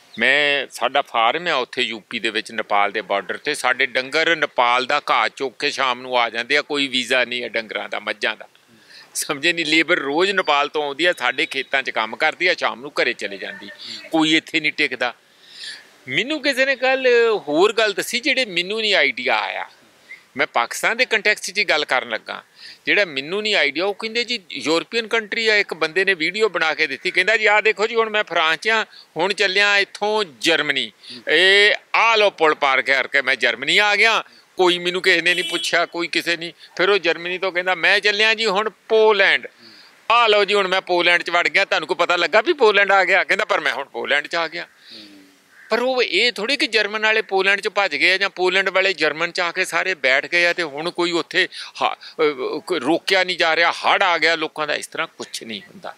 ਮੈਂ ਸਾਡਾ ਫਾਰਮ ਆ ਉੱਥੇ ਯੂਪੀ ਦੇ ਵਿੱਚ ਨੇਪਾਲ ਦੇ ਬਾਰਡਰ 'ਤੇ, ਸਾਡੇ ਡੰਗਰ ਨੇਪਾਲ ਦਾ ਘਾਹ ਚੁੱਕ ਕੇ ਸ਼ਾਮ ਨੂੰ ਆ ਜਾਂਦੇ ਆ, ਕੋਈ ਵੀਜ਼ਾ ਨਹੀਂ ਹੈ ਡੰਗਰਾਂ ਦਾ, ਮੱਝਾਂ ਦਾ, ਸਮਝੇ ਨਹੀਂ। ਲੇਬਰ ਰੋਜ਼ ਨੇਪਾਲ ਤੋਂ ਆਉਂਦੀ ਆ, ਸਾਡੇ ਖੇਤਾਂ 'ਚ ਕੰਮ ਕਰਦੀ ਆ, ਸ਼ਾਮ ਨੂੰ ਘਰੇ ਚਲੇ ਜਾਂਦੀ, ਕੋਈ ਇੱਥੇ ਨਹੀਂ ਟਿਕਦਾ। ਮੈਨੂੰ ਕਿਸੇ ਨੇ ਕੱਲ੍ਹ ਹੋਰ ਗੱਲ ਦੱਸੀ ਜਿਹੜੇ ਮੈਨੂੰ ਨਹੀਂ ਆਈਡੀਆ ਆਇਆ, ਮੈਂ ਪਾਕਿਸਤਾਨ ਦੇ ਕੰਟੈਕਸਟ 'ਚ ਗੱਲ ਕਰਨ ਲੱਗਾ, ਜਿਹੜਾ ਮੈਨੂੰ ਨਹੀਂ ਆਈਡੀਆ, ਉਹ ਕਹਿੰਦੇ ਜੀ ਯੂਰਪੀਅਨ ਕੰਟਰੀ ਆ, ਇੱਕ ਬੰਦੇ ਨੇ ਵੀਡੀਓ ਬਣਾ ਕੇ ਦਿੱਤੀ, ਕਹਿੰਦਾ ਜੀ ਆਹ ਦੇਖੋ ਜੀ, ਹੁਣ ਮੈਂ ਫਰਾਂਸ 'ਚ ਹਾਂ, ਹੁਣ ਚੱਲਿਆ ਇੱਥੋਂ ਜਰਮਨੀ, ਇਹ ਆਹ ਲਓ ਪੁਲ ਪਾਰ ਕਰਕੇ ਮੈਂ ਜਰਮਨੀ ਆ ਗਿਆ, ਕੋਈ ਮੈਨੂੰ ਕਿਸੇ ਨੇ ਨਹੀਂ ਪੁੱਛਿਆ, ਕੋਈ ਕਿਸੇ ਨਹੀਂ। ਫਿਰ ਉਹ ਜਰਮਨੀ ਤੋਂ ਕਹਿੰਦਾ ਮੈਂ ਚੱਲਿਆ ਜੀ ਹੁਣ ਪੋਲੈਂਡ, ਆਹ ਲਓ ਜੀ ਹੁਣ ਮੈਂ ਪੋਲੈਂਡ 'ਚ ਵੜ ਗਿਆ, ਤੁਹਾਨੂੰ ਕੋਈ ਪਤਾ ਲੱਗਾ ਵੀ ਪੋਲੈਂਡ ਆ ਗਿਆ? ਕਹਿੰਦਾ ਪਰ ਮੈਂ ਹੁਣ ਪੋਲੈਂਡ 'ਚ ਆ ਗਿਆ। ਪਰ ਉਹ ਇਹ ਥੋੜ੍ਹੀ ਕਿ ਜਰਮਨ ਵਾਲੇ ਪੋਲੈਂਡ 'ਚ ਭੱਜ ਗਏ ਆ ਜਾਂ ਪੋਲੈਂਡ ਵਾਲੇ ਜਰਮਨ 'ਚ ਆ ਕੇ ਸਾਰੇ ਬੈਠ ਗਏ ਆ ਅਤੇ ਹੁਣ ਕੋਈ ਉੱਥੇ ਹਾ ਰੋਕਿਆ ਨਹੀਂ ਜਾ ਰਿਹਾ, ਹੜ੍ਹ ਆ ਗਿਆ ਲੋਕਾਂ ਦਾ, ਇਸ ਤਰ੍ਹਾਂ ਕੁਛ ਨਹੀਂ ਹੁੰਦਾ।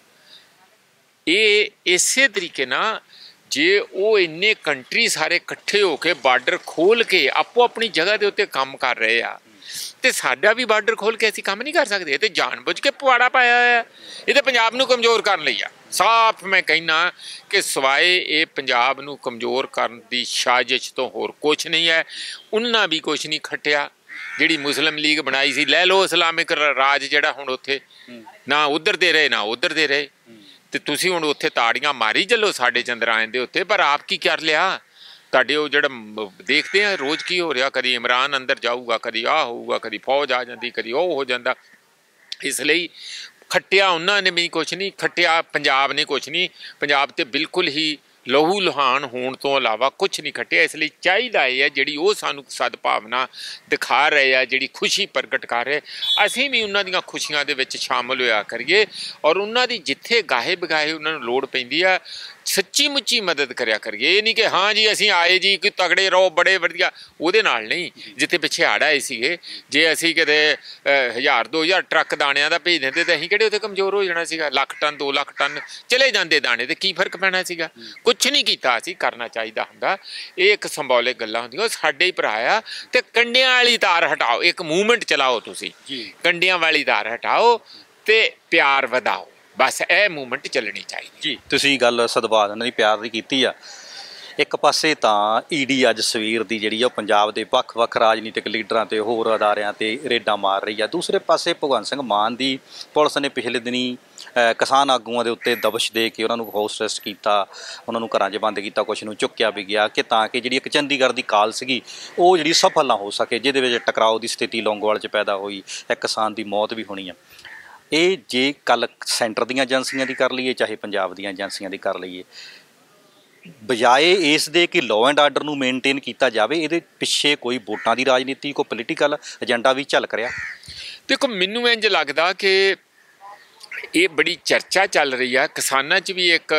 ਇਹ ਇਸੇ ਤਰੀਕੇ ਨਾਲ ਜੇ ਉਹ ਇੰਨੇ ਕੰਟਰੀ ਸਾਰੇ ਇਕੱਠੇ ਹੋ ਕੇ ਬਾਰਡਰ ਖੋਲ੍ਹ ਕੇ ਆਪੋ ਆਪਣੀ ਜਗ੍ਹਾ ਦੇ ਉੱਤੇ ਕੰਮ ਕਰ ਰਹੇ ਆ, ਅਤੇ ਸਾਡਾ ਵੀ ਬਾਰਡਰ ਖੋਲ੍ਹ ਕੇ ਅਸੀਂ ਕੰਮ ਨਹੀਂ ਕਰ ਸਕਦੇ? ਇਹ ਤਾਂ ਜਾਣ ਬੁੱਝ ਕੇ ਪਵਾੜਾ ਪਾਇਆ ਹੋਇਆ, ਇਹ ਤਾਂ ਪੰਜਾਬ ਨੂੰ ਕਮਜ਼ੋਰ ਕਰਨ ਲਈ ਆ। ਸਾਫ਼ ਮੈਂ ਕਹਿੰਦਾ ਕਿ ਸਿਵਾਏ ਇਹ ਪੰਜਾਬ ਨੂੰ ਕਮਜ਼ੋਰ ਕਰਨ ਦੀ ਸਾਜ਼ਿਸ਼ ਤੋਂ ਹੋਰ ਕੁਛ ਨਹੀਂ ਹੈ। ਉਹਨਾਂ ਵੀ ਕੁਛ ਨਹੀਂ ਖੱਟਿਆ, ਜਿਹੜੀ ਮੁਸਲਿਮ ਲੀਗ ਬਣਾਈ ਸੀ, ਲੈ ਲਓ ਇਸਲਾਮਿਕ ਰਾਜ ਜਿਹੜਾ ਹੁਣ ਉੱਥੇ ਨਾ ਉੱਧਰ ਦੇ ਰਹੇ ਨਾ ਉੱਧਰ ਦੇ ਰਹੇ, ਅਤੇ ਤੁਸੀਂ ਹੁਣ ਉੱਥੇ ਤਾੜੀਆਂ ਮਾਰੀ ਚੱਲੋ ਸਾਡੇ ਚੰਦਰਾਇਨ ਦੇ ਉੱਤੇ, ਪਰ ਆਪ ਕੀ ਕਰ ਲਿਆ? ਤੁਹਾਡੇ ਉਹ ਜਿਹੜਾ ਦੇਖਦੇ ਆ ਰੋਜ਼ ਕੀ ਹੋ ਰਿਹਾ, ਕਦੀ ਇਮਰਾਨ ਅੰਦਰ ਜਾਊਗਾ, ਕਦੀ ਆਹ ਹੋਊਗਾ, ਕਦੀ ਫੌਜ ਆ ਜਾਂਦੀ, ਕਦੀ ਉਹ ਹੋ ਜਾਂਦਾ। ਇਸ ਲਈ ਖੱਟਿਆ ਉਹਨਾਂ ਨੇ ਵੀ ਕੁਛ ਨਹੀਂ, ਖੱਟਿਆ ਪੰਜਾਬ ਨੇ ਕੁਛ ਨਹੀਂ, ਪੰਜਾਬ ਤੇ ਬਿਲਕੁਲ ਹੀ ਲਹੂ ਲੁਹਾਨ ਹੋਣ ਤੋਂ ਇਲਾਵਾ ਕੁਛ ਨਹੀਂ ਖੱਟਿਆ। ਇਸ ਲਈ ਚਾਹੀਦਾ ਇਹ ਹੈ ਜਿਹੜੀ ਉਹ ਸਾਨੂੰ ਸਦਭਾਵਨਾ ਦਿਖਾ ਰਹੇ ਆ, ਜਿਹੜੀ ਖੁਸ਼ੀ ਪ੍ਰਗਟ ਕਰ ਰਹੇ, ਅਸੀਂ ਵੀ ਉਹਨਾਂ ਦੀਆਂ ਖੁਸ਼ੀਆਂ ਦੇ ਵਿੱਚ ਸ਼ਾਮਲ ਹੋਇਆ ਕਰੀਏ, ਔਰ ਉਹਨਾਂ ਦੀ ਜਿੱਥੇ ਗਾਹੇ ਬਗਾਹੇ ਉਹਨਾਂ ਨੂੰ ਲੋੜ ਪੈਂਦੀ ਆ ਸੱਚੀ ਮੁੱਚੀ ਮਦਦ ਕਰਿਆ ਕਰੀਏ। ਇਹ ਨਹੀਂ ਕਿ ਹਾਂ ਜੀ ਅਸੀਂ ਆਏ ਜੀ ਕਿ ਤਗੜੇ ਰਹੋ ਬੜੇ ਵਧੀਆ, ਉਹਦੇ ਨਾਲ ਨਹੀਂ। ਜਿੱਥੇ ਪਿੱਛੇ ਹੜ੍ਹ ਆਏ ਸੀਗੇ, ਜੇ ਅਸੀਂ ਕਿਤੇ ਹਜ਼ਾਰ ਦੋ ਹਜ਼ਾਰ ਟਰੱਕ ਦਾਣਿਆਂ ਦਾ ਭੇਜ ਦਿੰਦੇ ਤਾਂ ਅਸੀਂ ਕਿਹੜੇ ਉੱਥੇ ਕਮਜ਼ੋਰ ਹੋ ਜਾਣਾ ਸੀਗਾ? ਲੱਖ ਟਨ ਦੋ ਲੱਖ ਟਨ ਚਲੇ ਜਾਂਦੇ ਦਾਣੇ, ਤੇ ਕੀ ਫਰਕ ਪੈਣਾ ਸੀਗਾ? ਕੁਛ ਨਹੀਂ ਕੀਤਾ ਅਸੀਂ, ਕਰਨਾ ਚਾਹੀਦਾ ਹੁੰਦਾ। ਇਹ ਇੱਕ ਸਿੰਬੋਲਿਕ ਗੱਲਾਂ ਹੁੰਦੀਆਂ, ਸਾਡੇ ਹੀ ਭਰਾ ਆ। ਅਤੇ ਕੰਡਿਆਂ ਵਾਲੀ ਤਾਰ ਹਟਾਓ, ਇੱਕ ਮੂਵਮੈਂਟ ਚਲਾਓ ਤੁਸੀਂ, ਕੰਡਿਆਂ ਵਾਲੀ ਤਾਰ ਹਟਾਓ ਅਤੇ ਪਿਆਰ ਵਧਾਓ, ਬਸ ਇਹ ਮੂਵਮੈਂਟ ਚੱਲਣੀ ਚਾਹੀਦੀ ਜੀ। ਤੁਸੀਂ ਗੱਲ ਸਦਭਾਵਨਾ ਦੀ ਪਿਆਰ ਦੀ ਕੀਤੀ ਆ। ਇੱਕ ਪਾਸੇ ਤਾਂ ਈਡੀ ਅੱਜ ਸਵੇਰ ਦੀ ਜਿਹੜੀ ਆ ਉਹ ਪੰਜਾਬ ਦੇ ਵੱਖ-ਵੱਖ ਰਾਜਨੀਤਿਕ ਲੀਡਰਾਂ ਤੇ ਹੋਰ ਅਦਾਰਿਆਂ ਤੇ ਰੇਡਾਂ ਮਾਰ ਰਹੀ ਆ। ਦੂਸਰੇ ਪਾਸੇ ਭਗਵੰਤ ਸਿੰਘ ਮਾਨ ਦੀ ਪੁਲਿਸ ਨੇ ਪਿਛਲੇ ਦਿਨੀ ਕਿਸਾਨ ਆਗੂਆਂ ਦੇ ਉੱਤੇ ਦਬਿਸ਼ ਦੇ ਕੇ ਉਹਨਾਂ ਨੂੰ ਹਾਊਸ ਅਰੈਸਟ ਕੀਤਾ, ਉਹਨਾਂ ਨੂੰ ਘਰਾਂ 'ਚ ਬੰਦ ਕੀਤਾ, ਕੁਛ ਨੂੰ ਚੁੱਕਿਆ ਵੀ ਗਿਆ ਕਿ ਤਾਂ ਕਿ ਜਿਹੜੀ ਇੱਕ ਚੰਡੀਗੜ੍ਹ ਦੀ ਕਾਲ ਸੀਗੀ ਉਹ ਜਿਹੜੀ ਸਫਲ ਨਾ ਹੋ ਸਕੇ, ਜਿਹਦੇ ਵਿੱਚ ਟਕਰਾਓ ਦੀ ਸਥਿਤੀ ਲੌਂਗੋਵਾਲ 'ਚ ਪੈਦਾ ਹੋਈ, ਇੱਕ ਕਿਸਾਨ ਦੀ ਮੌਤ ਵੀ ਹੋਣੀ ਆ। ਇਹ ਜੇ ਕੱਲ ਸੈਂਟਰ ਦੀਆਂ ਏਜੰਸੀਆਂ ਦੀ ਕਰ ਲਈਏ ਚਾਹੇ ਪੰਜਾਬ ਦੀਆਂ ਏਜੰਸੀਆਂ ਦੀ ਕਰ ਲਈਏ, ਬਜਾਏ ਇਸ ਦੇ ਕਿ ਲਾਅ ਐਂਡ ਆਰਡਰ ਨੂੰ ਮੇਨਟੇਨ ਕੀਤਾ ਜਾਵੇ, ਇਹਦੇ ਪਿੱਛੇ ਕੋਈ ਵੋਟਾਂ ਦੀ ਰਾਜਨੀਤੀ, ਕੋਈ ਪੋਲੀਟੀਕਲ ਏਜੰਡਾ ਵੀ ਝਲਕ ਰਿਹਾ। ਦੇਖੋ ਮੈਨੂੰ ਇੰਝ ਲੱਗਦਾ ਕਿ ਇਹ ਬੜੀ ਚਰਚਾ ਚੱਲ ਰਹੀ ਆ, ਕਿਸਾਨਾਂ 'ਚ ਵੀ ਇੱਕ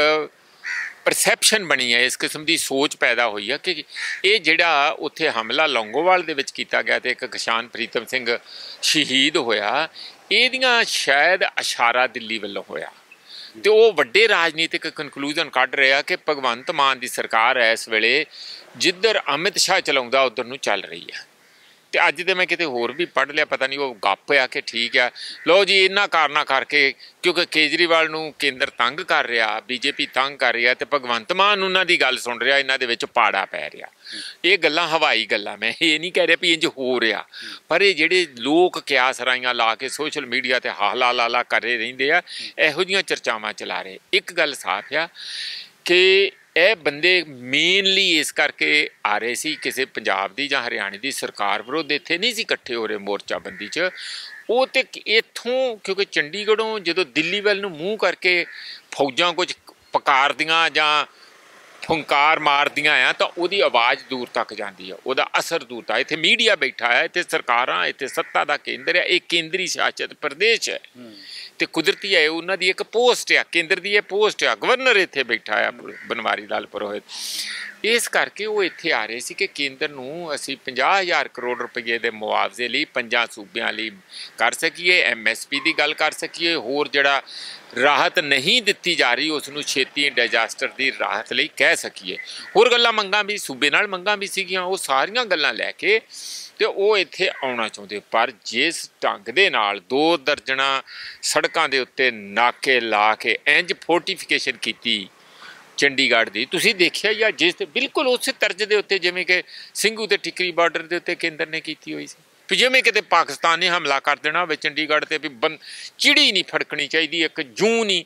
ਪਰਸੈਪਸ਼ਨ ਬਣੀ ਹੈ, ਇਸ ਕਿਸਮ ਦੀ ਸੋਚ ਪੈਦਾ ਹੋਈ ਆ ਕਿ ਇਹ ਜਿਹੜਾ ਉੱਥੇ ਹਮਲਾ ਲੌਂਗੋਵਾਲ ਦੇ ਵਿੱਚ ਕੀਤਾ ਗਿਆ ਤੇ ਇੱਕ ਕਿਸਾਨ ਪ੍ਰੀਤਮ ਸਿੰਘ ਸ਼ਹੀਦ ਹੋਇਆ, ਇਹਦੀਆਂ ਸ਼ਾਇਦ ਇਸ਼ਾਰਾ ਦਿੱਲੀ ਵੱਲੋਂ ਹੋਇਆ ਤੇ ਉਹ ਵੱਡੇ ਰਾਜਨੀਤਿਕ ਕਨਕਲੂਜਨ ਕੱਢ ਰਿਹਾ ਕਿ ਭਗਵੰਤ ਮਾਨ ਦੀ ਸਰਕਾਰ ਇਸ ਵੇਲੇ ਜਿੱਧਰ ਅਮਿਤ ਸ਼ਾਹ ਚਲਾਉਂਦਾ ਉੱਧਰ ਨੂੰ ਚੱਲ ਰਹੀ ਹੈ। ਤੇ ਅੱਜ ਤੇ ਮੈਂ ਕਿਤੇ ਹੋਰ ਵੀ ਪੜ੍ਹ ਲਿਆ, ਪਤਾ ਨਹੀਂ ਉਹ ਗੱਪ ਆ ਕਿ ਠੀਕ ਆ। ਲਓ ਜੀ, ਇਹਨਾਂ ਕਾਰਨਾਂ ਕਰਕੇ, ਕਿਉਂਕਿ ਕੇਜਰੀਵਾਲ ਨੂੰ ਕੇਂਦਰ ਤੰਗ ਕਰ ਰਿਹਾ, ਬੀਜੇਪੀ ਤੰਗ ਕਰ ਰਿਹਾ ਤੇ ਭਗਵੰਤ ਮਾਨ ਉਹਨਾਂ ਦੀ ਗੱਲ ਸੁਣ ਰਿਹਾ, ਇਹਨਾਂ ਦੇ ਵਿੱਚ ਪਾੜਾ ਪੈ ਰਿਹਾ। ਇਹ ਗੱਲਾਂ ਹਵਾਈ ਗੱਲਾਂ, ਮੈਂ ਇਹ ਨਹੀਂ ਕਹਿ ਰਿਹਾ ਵੀ ਇੰਝ ਹੋ ਰਿਹਾ, ਪਰ ਇਹ ਜਿਹੜੇ ਲੋਕ ਕਿਆਸ ਰਾਈਆਂ ਲਾ ਕੇ ਸੋਸ਼ਲ ਮੀਡੀਆ ਤੇ ਹਾਲਾ ਲਾਲਾ ਕਰੇ ਰਹਿੰਦੇ ਆ, ਇਹੋ ਜਿਹੀਆਂ ਚਰਚਾਵਾਂ ਚਲਾ ਰਹੇ। ਇੱਕ ਗੱਲ ਸਾਫ਼ ਆ ਕਿ ਇਹ ਬੰਦੇ ਮੇਨਲੀ ਇਸ ਕਰਕੇ ਆ ਰਹੇ ਸੀ, ਕਿਸੇ ਪੰਜਾਬ ਦੀ ਜਾਂ ਹਰਿਆਣੇ ਦੀ ਸਰਕਾਰ ਵਿਰੁੱਧ ਇੱਥੇ ਨਹੀਂ ਸੀ ਇਕੱਠੇ ਹੋ ਰਹੇ ਮੋਰਚਾਬੰਦੀ 'ਚ। ਉਹ ਤੇ ਇੱਥੋਂ, ਕਿਉਂਕਿ ਚੰਡੀਗੜ੍ਹੋਂ ਜਦੋਂ ਦਿੱਲੀ ਵੱਲ ਨੂੰ ਮੂੰਹ ਕਰਕੇ ਫੌਜਾਂ ਕੁਝ ਪਕਾਰਦੀਆਂ ਜਾਂ ਫੁੰਕਾਰ ਮਾਰਦੀਆਂ ਆ ਤਾਂ ਉਹਦੀ ਆਵਾਜ਼ ਦੂਰ ਤੱਕ ਜਾਂਦੀ ਆ, ਉਹਦਾ ਅਸਰ ਦੂਰ ਤੱਕ। ਇੱਥੇ ਮੀਡੀਆ ਬੈਠਾ ਹੈ, ਇੱਥੇ ਸਰਕਾਰਾਂ, ਇੱਥੇ ਸੱਤਾ ਦਾ ਕੇਂਦਰ ਹੈ, ਇਹ ਕੇਂਦਰੀ ਸ਼ਾਸਿਤ ਪ੍ਰਦੇਸ਼ ਹੈ ਤੇ ਕੁਦਰਤੀ ਹੈ ਉਹਨਾਂ ਦੀ ਇੱਕ ਪੋਸਟ ਆ, ਕੇਂਦਰ ਦੀ ਇਹ ਪੋਸਟ ਆ। ਗਵਰਨਰ ਇੱਥੇ ਬੈਠਾ ਆ ਬਨਵਾਰੀ ਲਾਲ ਪੁਰੋਹਿਤ। ਇਸ ਕਰਕੇ ਉਹ ਇੱਥੇ ਆ ਰਹੇ ਸੀ ਕਿ ਕੇਂਦਰ ਨੂੰ ਅਸੀਂ ਪੰਜਾਹ ਹਜ਼ਾਰ ਕਰੋੜ ਰੁਪਏ ਦੇ ਮੁਆਵਜ਼ੇ ਲਈ ਪੰਜਾਂ ਸੂਬਿਆਂ ਲਈ ਕਰ ਸਕੀਏ, ਐਮ ਐਸ ਪੀ ਦੀ ਗੱਲ ਕਰ ਸਕੀਏ, ਹੋਰ ਜਿਹੜਾ ਰਾਹਤ ਨਹੀਂ ਦਿੱਤੀ ਜਾ ਰਹੀ ਉਸ ਨੂੰ ਛੇਤੀ ਡਿਜ਼ਾਸਟਰ ਦੀ ਰਾਹਤ ਲਈ ਕਹਿ ਸਕੀਏ। ਹੋਰ ਗੱਲਾਂ ਮੰਗਾਂ ਵੀ ਸੂਬੇ ਨਾਲ ਮੰਗਾਂ ਵੀ ਸੀਗੀਆਂ, ਉਹ ਸਾਰੀਆਂ ਗੱਲਾਂ ਲੈ ਕੇ ਤੇ ਉਹ ਇੱਥੇ ਆਉਣਾ ਚਾਹੁੰਦੇ। ਪਰ ਜਿਸ ਢੰਗ ਦੇ ਨਾਲ ਦੋ ਦਰਜਨਾਂ ਸੜਕਾਂ ਦੇ ਉੱਤੇ ਨਾਕੇ ਲਾ ਕੇ ਇੰਜ ਫੋਰਟੀਫਿਕੇਸ਼ਨ ਕੀਤੀ ਚੰਡੀਗੜ੍ਹ ਦੀ, ਤੁਸੀਂ ਦੇਖਿਆ ਜਾਂ ਜਿਸ ਬਿਲਕੁਲ ਉਸੇ ਤਰਜ਼ ਦੇ ਉੱਤੇ ਜਿਵੇਂ ਕਿ ਸਿੰਘੂ ਤੇ ਟਿਕਰੀ ਬਾਰਡਰ ਦੇ ਉੱਤੇ ਕੇਂਦਰ ਨੇ ਕੀਤੀ ਹੋਈ ਸੀ, ਵੀ ਜਿਵੇਂ ਕਿਤੇ ਪਾਕਿਸਤਾਨ ਨੇ ਹਮਲਾ ਕਰ ਦੇਣਾ ਹੋਵੇ ਚੰਡੀਗੜ੍ਹ ਤੇ, ਵੀ ਬੰ ਚਿੜੀ ਨਹੀਂ ਫੜਕਣੀ ਚਾਹੀਦੀ, ਇੱਕ ਜੂੰ ਨਹੀਂ,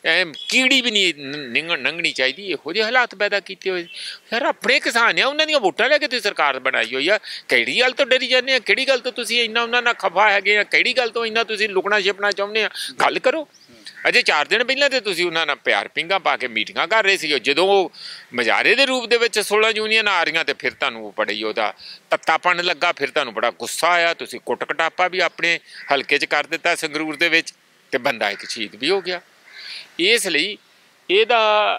ਕੀੜੀ ਵੀ ਨਹੀਂ ਨਿੰਗਣ ਲੰਘਣੀ ਚਾਹੀਦੀ, ਇਹੋ ਜਿਹੇ ਹਾਲਾਤ ਪੈਦਾ ਕੀਤੇ ਹੋਏ। ਯਾਰ ਆਪਣੇ ਕਿਸਾਨ ਆ, ਉਹਨਾਂ ਦੀਆਂ ਵੋਟਾਂ ਲੈ ਕੇ ਤੁਸੀਂ ਸਰਕਾਰ ਬਣਾਈ ਹੋਈ ਆ, ਕਿਹੜੀ ਗੱਲ ਤੋਂ ਡਰੀ ਜਾਂਦੇ ਆ? ਕਿਹੜੀ ਗੱਲ ਤੋਂ ਤੁਸੀਂ ਇੰਨਾ ਉਹਨਾਂ ਨਾਲ ਖਫਾ ਹੈਗੇ ਆ? ਕਿਹੜੀ ਗੱਲ ਤੋਂ ਇੰਨਾ ਤੁਸੀਂ ਲੁਕਣਾ ਛਿਪਣਾ ਚਾਹੁੰਦੇ ਆ? ਗੱਲ ਕਰੋ। ਅਜੇ ਚਾਰ ਦਿਨ ਪਹਿਲਾਂ ਤੇ ਤੁਸੀਂ ਉਹਨਾਂ ਨਾਲ ਪਿਆਰ ਪਿੰਗਾ ਪਾ ਕੇ ਮੀਟਿੰਗਾਂ ਕਰ ਰਹੇ ਸੀ। ਜਦੋਂ ਉਹ ਮਜ਼ਾਰੇ ਦੇ ਰੂਪ ਦੇ ਵਿੱਚ ਸੋਲਾਂ ਯੂਨੀਅਨ ਆ ਰਹੀਆਂ ਤੇ ਫਿਰ ਤੁਹਾਨੂੰ ਬੜੀ ਉਹਦਾ ਤੱਤਾਪਣ ਲੱਗਾ, ਫਿਰ ਤੁਹਾਨੂੰ ਬੜਾ ਗੁੱਸਾ ਆਇਆ, ਤੁਸੀਂ ਕੁੱਟ ਕਟਾਪਾ ਵੀ ਆਪਣੇ ਹਲਕੇ 'ਚ ਕਰ ਦਿੱਤਾ ਸੰਗਰੂਰ ਦੇ ਵਿੱਚ, ਤੇ ਬੰਦਾ ਇੱਕ ਸ਼ਹੀਦ ਵੀ ਹੋ ਗਿਆ। ਇਸ ਲਈ ਇਹਦਾ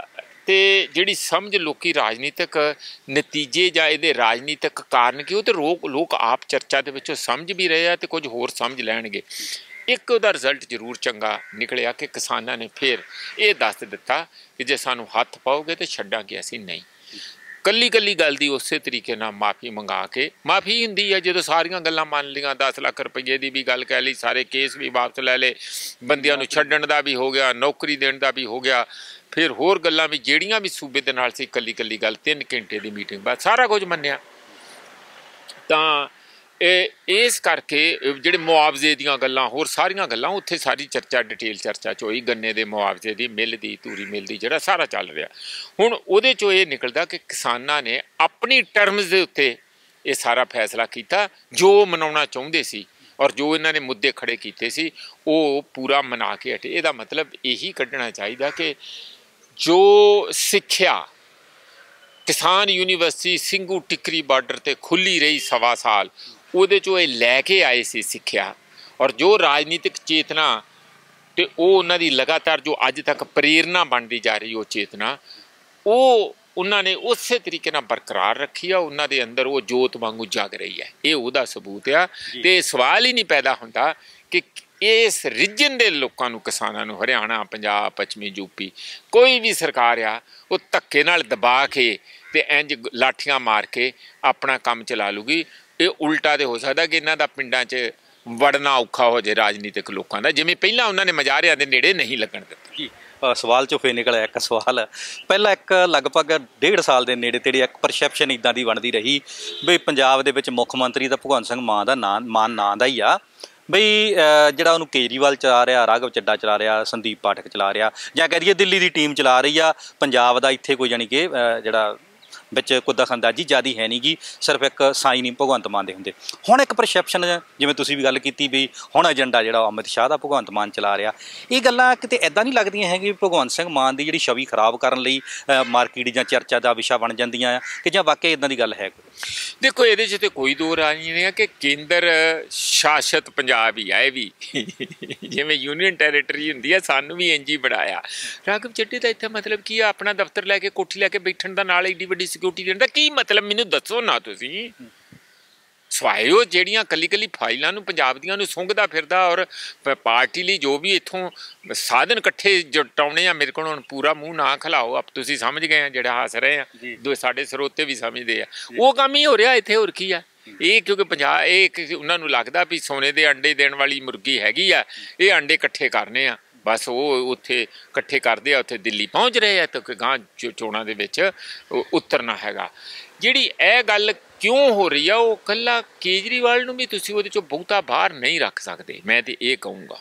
ਤੇ ਜਿਹੜੀ ਸਮਝ ਲੋਕੀ ਰਾਜਨੀਤਿਕ ਨਤੀਜੇ ਜਾਂ ਇਹਦੇ ਰਾਜਨੀਤਿਕ ਕਾਰਨ ਕੀ, ਉਹ ਤੇ ਲੋਕ ਲੋਕ ਆਪ ਚਰਚਾ ਦੇ ਵਿੱਚੋਂ ਸਮਝ ਵੀ ਰਹੇ ਆ ਤੇ ਕੁਝ ਹੋਰ ਸਮਝ ਲੈਣਗੇ। ਇੱਕ ਉਹਦਾ ਰਿਜ਼ਲਟ ਜ਼ਰੂਰ ਚੰਗਾ ਨਿਕਲਿਆ ਕਿ ਕਿਸਾਨਾਂ ਨੇ ਫਿਰ ਇਹ ਦੱਸ ਦਿੱਤਾ ਕਿ ਜੇ ਸਾਨੂੰ ਹੱਥ ਪਾਓਗੇ ਤਾਂ ਛੱਡਾਂਗੇ ਅਸੀਂ ਨਹੀਂ। ਕੱਲੀ ਕੱਲੀ ਗੱਲ ਦੀ ਉਸੇ ਤਰੀਕੇ ਨਾਲ ਮਾफ़ੀ ਮੰਗਾ ਕੇ, ਮਾफ़ੀ ਹੁੰਦੀ ਹੈ ਜਦੋਂ ਸਾਰੀਆਂ ਗੱਲਾਂ ਮੰਨ ਲਈਆਂ, ਦਸ ਲੱਖ ਰੁਪਏ ਦੀ ਵੀ ਗੱਲ ਕਹਿ ਲਈ, ਸਾਰੇ ਕੇਸ ਵੀ ਵਾਪਸ ਲੈ ਲਏ, ਬੰਦਿਆਂ ਨੂੰ ਛੱਡਣ ਦਾ ਵੀ ਹੋ ਗਿਆ, ਨੌਕਰੀ ਦੇਣ ਦਾ ਵੀ ਹੋ ਗਿਆ, ਫਿਰ ਹੋਰ ਗੱਲਾਂ ਵੀ ਜਿਹੜੀਆਂ ਵੀ ਸੂਬੇ ਦੇ ਨਾਲ ਸੀ, ਕੱਲੀ ਕੱਲੀ ਗੱਲ ਤਿੰਨ ਘੰਟੇ ਦੀ ਮੀਟਿੰਗ ਬਾਅਦ ਸਾਰਾ ਕੁਝ ਮੰਨਿਆ। ਤਾਂ ਇਹ ਇਸ ਕਰਕੇ ਜਿਹੜੇ ਮੁਆਵਜ਼ੇ ਦੀਆਂ ਗੱਲਾਂ, ਹੋਰ ਸਾਰੀਆਂ ਗੱਲਾਂ ਉੱਥੇ ਸਾਰੀ ਚਰਚਾ ਡਿਟੇਲ ਚਰਚਾ 'ਚ ਹੋਈ, ਗੰਨੇ ਦੇ ਮੁਆਵਜ਼ੇ ਦੀ, ਮਿੱਲ ਦੀ, ਧੂਰੀ ਮਿੱਲ ਦੀ, ਜਿਹੜਾ ਸਾਰਾ ਚੱਲ ਰਿਹਾ। ਹੁਣ ਉਹਦੇ 'ਚੋਂ ਇਹ ਨਿਕਲਦਾ ਕਿ ਕਿਸਾਨਾਂ ਨੇ ਆਪਣੀ ਟਰਮਜ਼ ਦੇ ਉੱਤੇ ਇਹ ਸਾਰਾ ਫੈਸਲਾ ਕੀਤਾ, ਜੋ ਮਨਾਉਣਾ ਚਾਹੁੰਦੇ ਸੀ ਔਰ ਜੋ ਇਹਨਾਂ ਨੇ ਮੁੱਦੇ ਖੜੇ ਕੀਤੇ ਸੀ ਉਹ ਪੂਰਾ ਮਨਾ ਕੇ ਹਟੇ। ਇਹਦਾ ਮਤਲਬ ਇਹੀ ਕੱਢਣਾ ਚਾਹੀਦਾ ਕਿ ਜੋ ਸਿੱਖਿਆ ਕਿਸਾਨ ਯੂਨੀਵਰਸਿਟੀ ਸਿੰਘੂ ਟਿਕਰੀ ਬਾਰਡਰ 'ਤੇ ਖੁੱਲ੍ਹੀ ਰਹੀ ਸਵਾ ਸਾਲ, ਉਹਦੇ 'ਚੋਂ ਇਹ ਲੈ ਕੇ ਆਏ ਸੀ ਸਿੱਖਿਆ, ਔਰ ਜੋ ਰਾਜਨੀਤਿਕ ਚੇਤਨਾ ਤੇ ਉਹ ਉਹਨਾਂ ਦੀ ਲਗਾਤਾਰ ਜੋ ਅੱਜ ਤੱਕ ਪ੍ਰੇਰਨਾ ਬਣਦੀ ਜਾ ਰਹੀ ਉਹ ਚੇਤਨਾ, ਉਹ ਉਹਨਾਂ ਨੇ ਉਸੇ ਤਰੀਕੇ ਨਾਲ ਬਰਕਰਾਰ ਰੱਖੀ ਆ। ਉਹਨਾਂ ਦੇ ਅੰਦਰ ਉਹ ਜੋਤ ਵਾਂਗੂ ਜਗ ਰਹੀ ਹੈ, ਇਹ ਉਹਦਾ ਸਬੂਤ ਆ। ਤੇ ਸਵਾਲ ਹੀ ਨਹੀਂ ਪੈਦਾ ਹੁੰਦਾ ਕਿ ਇਸ ਰੀਜਨ ਦੇ ਲੋਕਾਂ ਨੂੰ, ਕਿਸਾਨਾਂ ਨੂੰ, ਹਰਿਆਣਾ, ਪੰਜਾਬ, ਪੱਛਮੀ ਯੂਪੀ, ਕੋਈ ਵੀ ਸਰਕਾਰ ਆ ਉਹ ਧੱਕੇ ਨਾਲ ਦਬਾ ਕੇ ਤੇ ਇੰਜ ਲਾਠੀਆਂ ਮਾਰ ਕੇ ਆਪਣਾ ਕੰਮ ਚਲਾ ਲੂਗੀ। ਇਹ ਉਲਟਾ ਤੇ ਹੋ ਸਕਦਾ ਕਿ ਇਹਨਾਂ ਦਾ ਪਿੰਡਾਂ 'ਚ ਵੜਨਾ ਔਖਾ ਹੋ ਜਾਏ ਰਾਜਨੀਤਿਕ ਲੋਕਾਂ ਦਾ, ਜਿਵੇਂ ਪਹਿਲਾਂ ਉਹਨਾਂ ਨੇ ਮਜ਼ਾਰਿਆਂ ਦੇ ਨੇੜੇ ਨਹੀਂ ਲੱਗਣ ਦਿੱਤਾ। ਜੀ ਸਵਾਲ 'ਚੋਂ ਫੇਰ ਨਿਕਲਿਆ ਇੱਕ ਸਵਾਲ, ਪਹਿਲਾਂ ਇੱਕ ਲਗਭਗ ਡੇਢ ਸਾਲ ਦੇ ਨੇੜੇ ਤੇੜੇ ਇੱਕ ਪਰਸੈਪਸ਼ਨ ਇੱਦਾਂ ਦੀ ਬਣਦੀ ਰਹੀ ਵੀ ਪੰਜਾਬ ਦੇ ਵਿੱਚ ਮੁੱਖ ਮੰਤਰੀ ਤਾਂ ਭਗਵੰਤ ਸਿੰਘ ਮਾਨ ਦਾ ਨਾਂ ਮਾਨ ਨਾਂ ਦਾ ਹੀ ਆ, ਬਈ ਜਿਹੜਾ ਉਹਨੂੰ ਕੇਜਰੀਵਾਲ ਚਲਾ ਰਿਹਾ, ਰਾਘਵ ਚੱਡਾ ਚਲਾ ਰਿਹਾ, ਸੰਦੀਪ ਪਾਠਕ ਚਲਾ ਰਿਹਾ, ਜਾਂ ਕਹਿ ਦਈਏ ਦਿੱਲੀ ਦੀ ਟੀਮ ਚਲਾ ਰਹੀ ਆ, ਪੰਜਾਬ ਦਾ ਇੱਥੇ ਕੋਈ ਜਾਣੀ ਕਿ ਜਿਹੜਾ ਵਿੱਚ ਕੋਈ ਦਖਲਅੰਦਾਜ਼ੀ ਜ਼ਿਆਦੀ ਹੈ ਨਹੀਂ ਗੀ, ਸਿਰਫ ਇੱਕ ਸਾਈ ਨਹੀਂ ਭਗਵੰਤ ਮਾਨ ਦੇ ਹੁੰਦੇ। ਹੁਣ ਇੱਕ ਪਰਸੈਪਸ਼ਨ ਜਿਵੇਂ ਤੁਸੀਂ ਵੀ ਗੱਲ ਕੀਤੀ ਵੀ ਹੁਣ ਏਜੰਡਾ ਜਿਹੜਾ ਅਮਿਤ ਸ਼ਾਹ ਦਾ ਭਗਵੰਤ ਮਾਨ ਚਲਾ ਰਿਹਾ, ਇਹ ਗੱਲਾਂ ਕਿਤੇ ਇੱਦਾਂ ਨਹੀਂ ਲੱਗਦੀਆਂ ਹੈਗੀਆਂ ਭਗਵੰਤ ਸਿੰਘ ਮਾਨ ਦੀ ਜਿਹੜੀ ਛਵੀ ਖਰਾਬ ਕਰਨ ਲਈ ਮਾਰਕੀਟ ਜਾਂ ਚਰਚਾ ਦਾ ਵਿਸ਼ਾ ਬਣ ਜਾਂਦੀਆਂ ਆ, ਕਿ ਜਾਂ ਵਾਕਿਆ ਇੱਦਾਂ ਦੀ ਗੱਲ ਹੈ? ਦੇਖੋ, ਇਹਦੇ 'ਚ ਤਾਂ ਕੋਈ ਦੋ ਰਾਏ ਨਹੀਂ ਹੈ ਕਿ ਕੇਂਦਰ ਸ਼ਾਸਤ ਪੰਜਾਬ ਹੀ ਆ, ਇਹ ਵੀ ਜਿਵੇਂ ਯੂਨੀਅਨ ਟੈਰੀਟਰੀ ਹੁੰਦੀ ਹੈ, ਸਾਨੂੰ ਵੀ ਇੰਝ ਹੀ ਬਣਾਇਆ। ਰਾਘਵ ਚੱਢੀ ਦਾ ਇੱਥੇ ਮਤਲਬ ਕੀ ਆ? ਆਪਣਾ ਦਫ਼ਤਰ ਲੈ ਕੇ ਕੋਠੀ ਲੈ ਕੇ ਬੈਠਣ ਦਾ, ਨਾਲ ਏਡੀ ਵੱਡੀ ਸਿਕਿਉਰਿਟੀ ਦੇਣ ਦਾ ਕੀ ਮਤਲਬ? ਮੈਨੂੰ ਦੱਸੋ ਨਾ ਤੁਸੀਂ। ਸਵਾਏ ਉਹ ਜਿਹੜੀਆਂ ਕੱਲੀ ਕੱਲੀ ਫਾਈਲਾਂ ਨੂੰ ਪੰਜਾਬ ਦੀਆਂ ਨੂੰ ਸੁੰਘਦਾ ਫਿਰਦਾ, ਔਰ ਪਾਰਟੀ ਲਈ ਜੋ ਵੀ ਇੱਥੋਂ ਸਾਧਨ ਇਕੱਠੇ ਜਟਾਉਣੇ ਆ, ਮੇਰੇ ਕੋਲ ਹੁਣ ਪੂਰਾ ਮੂੰਹ ਨਾ ਖਿਲਾਓ, ਆਪ ਤੁਸੀਂ ਸਮਝ ਗਏ ਆ ਜਿਹੜਾ ਹੱਸ ਰਹੇ ਆ, ਦੋ ਸਾਡੇ ਸਰੋਤੇ ਵੀ ਸਮਝਦੇ ਆ, ਉਹ ਕੰਮ ਹੀ ਹੋ ਰਿਹਾ ਇੱਥੇ। ਹੋਰ ਕੀ ਆ ਇਹ? ਕਿਉਂਕਿ ਪੰਜਾਬ ਇਹ ਉਹਨਾਂ ਨੂੰ ਲੱਗਦਾ ਵੀ ਸੋਨੇ ਦੇ ਅੰਡੇ ਦੇਣ ਵਾਲੀ ਮੁਰਗੀ ਹੈਗੀ ਆ, ਇਹ ਅੰਡੇ ਇਕੱਠੇ ਕਰਨੇ ਆ, ਬਸ ਉਹ ਉੱਥੇ ਇਕੱਠੇ ਕਰਦੇ ਆ, ਉੱਥੇ ਦਿੱਲੀ ਪਹੁੰਚ ਰਹੇ ਆ, ਤਾਂ ਗਾਂ ਚੋਣਾਂ ਦੇ ਵਿੱਚ ਉਤਰਨਾ ਹੈਗਾ। ਜਿਹੜੀ ਇਹ ਗੱਲ ਕਿਉਂ ਹੋ ਰਹੀ ਆ, ਉਹ ਇਕੱਲਾ ਕੇਜਰੀਵਾਲ ਨੂੰ ਵੀ ਤੁਸੀਂ ਉਹਦੇ 'ਚੋਂ ਬਹੁਤਾ ਬਾਹਰ ਨਹੀਂ ਰੱਖ ਸਕਦੇ। ਮੈਂ ਤਾਂ ਇਹ ਕਹੂੰਗਾ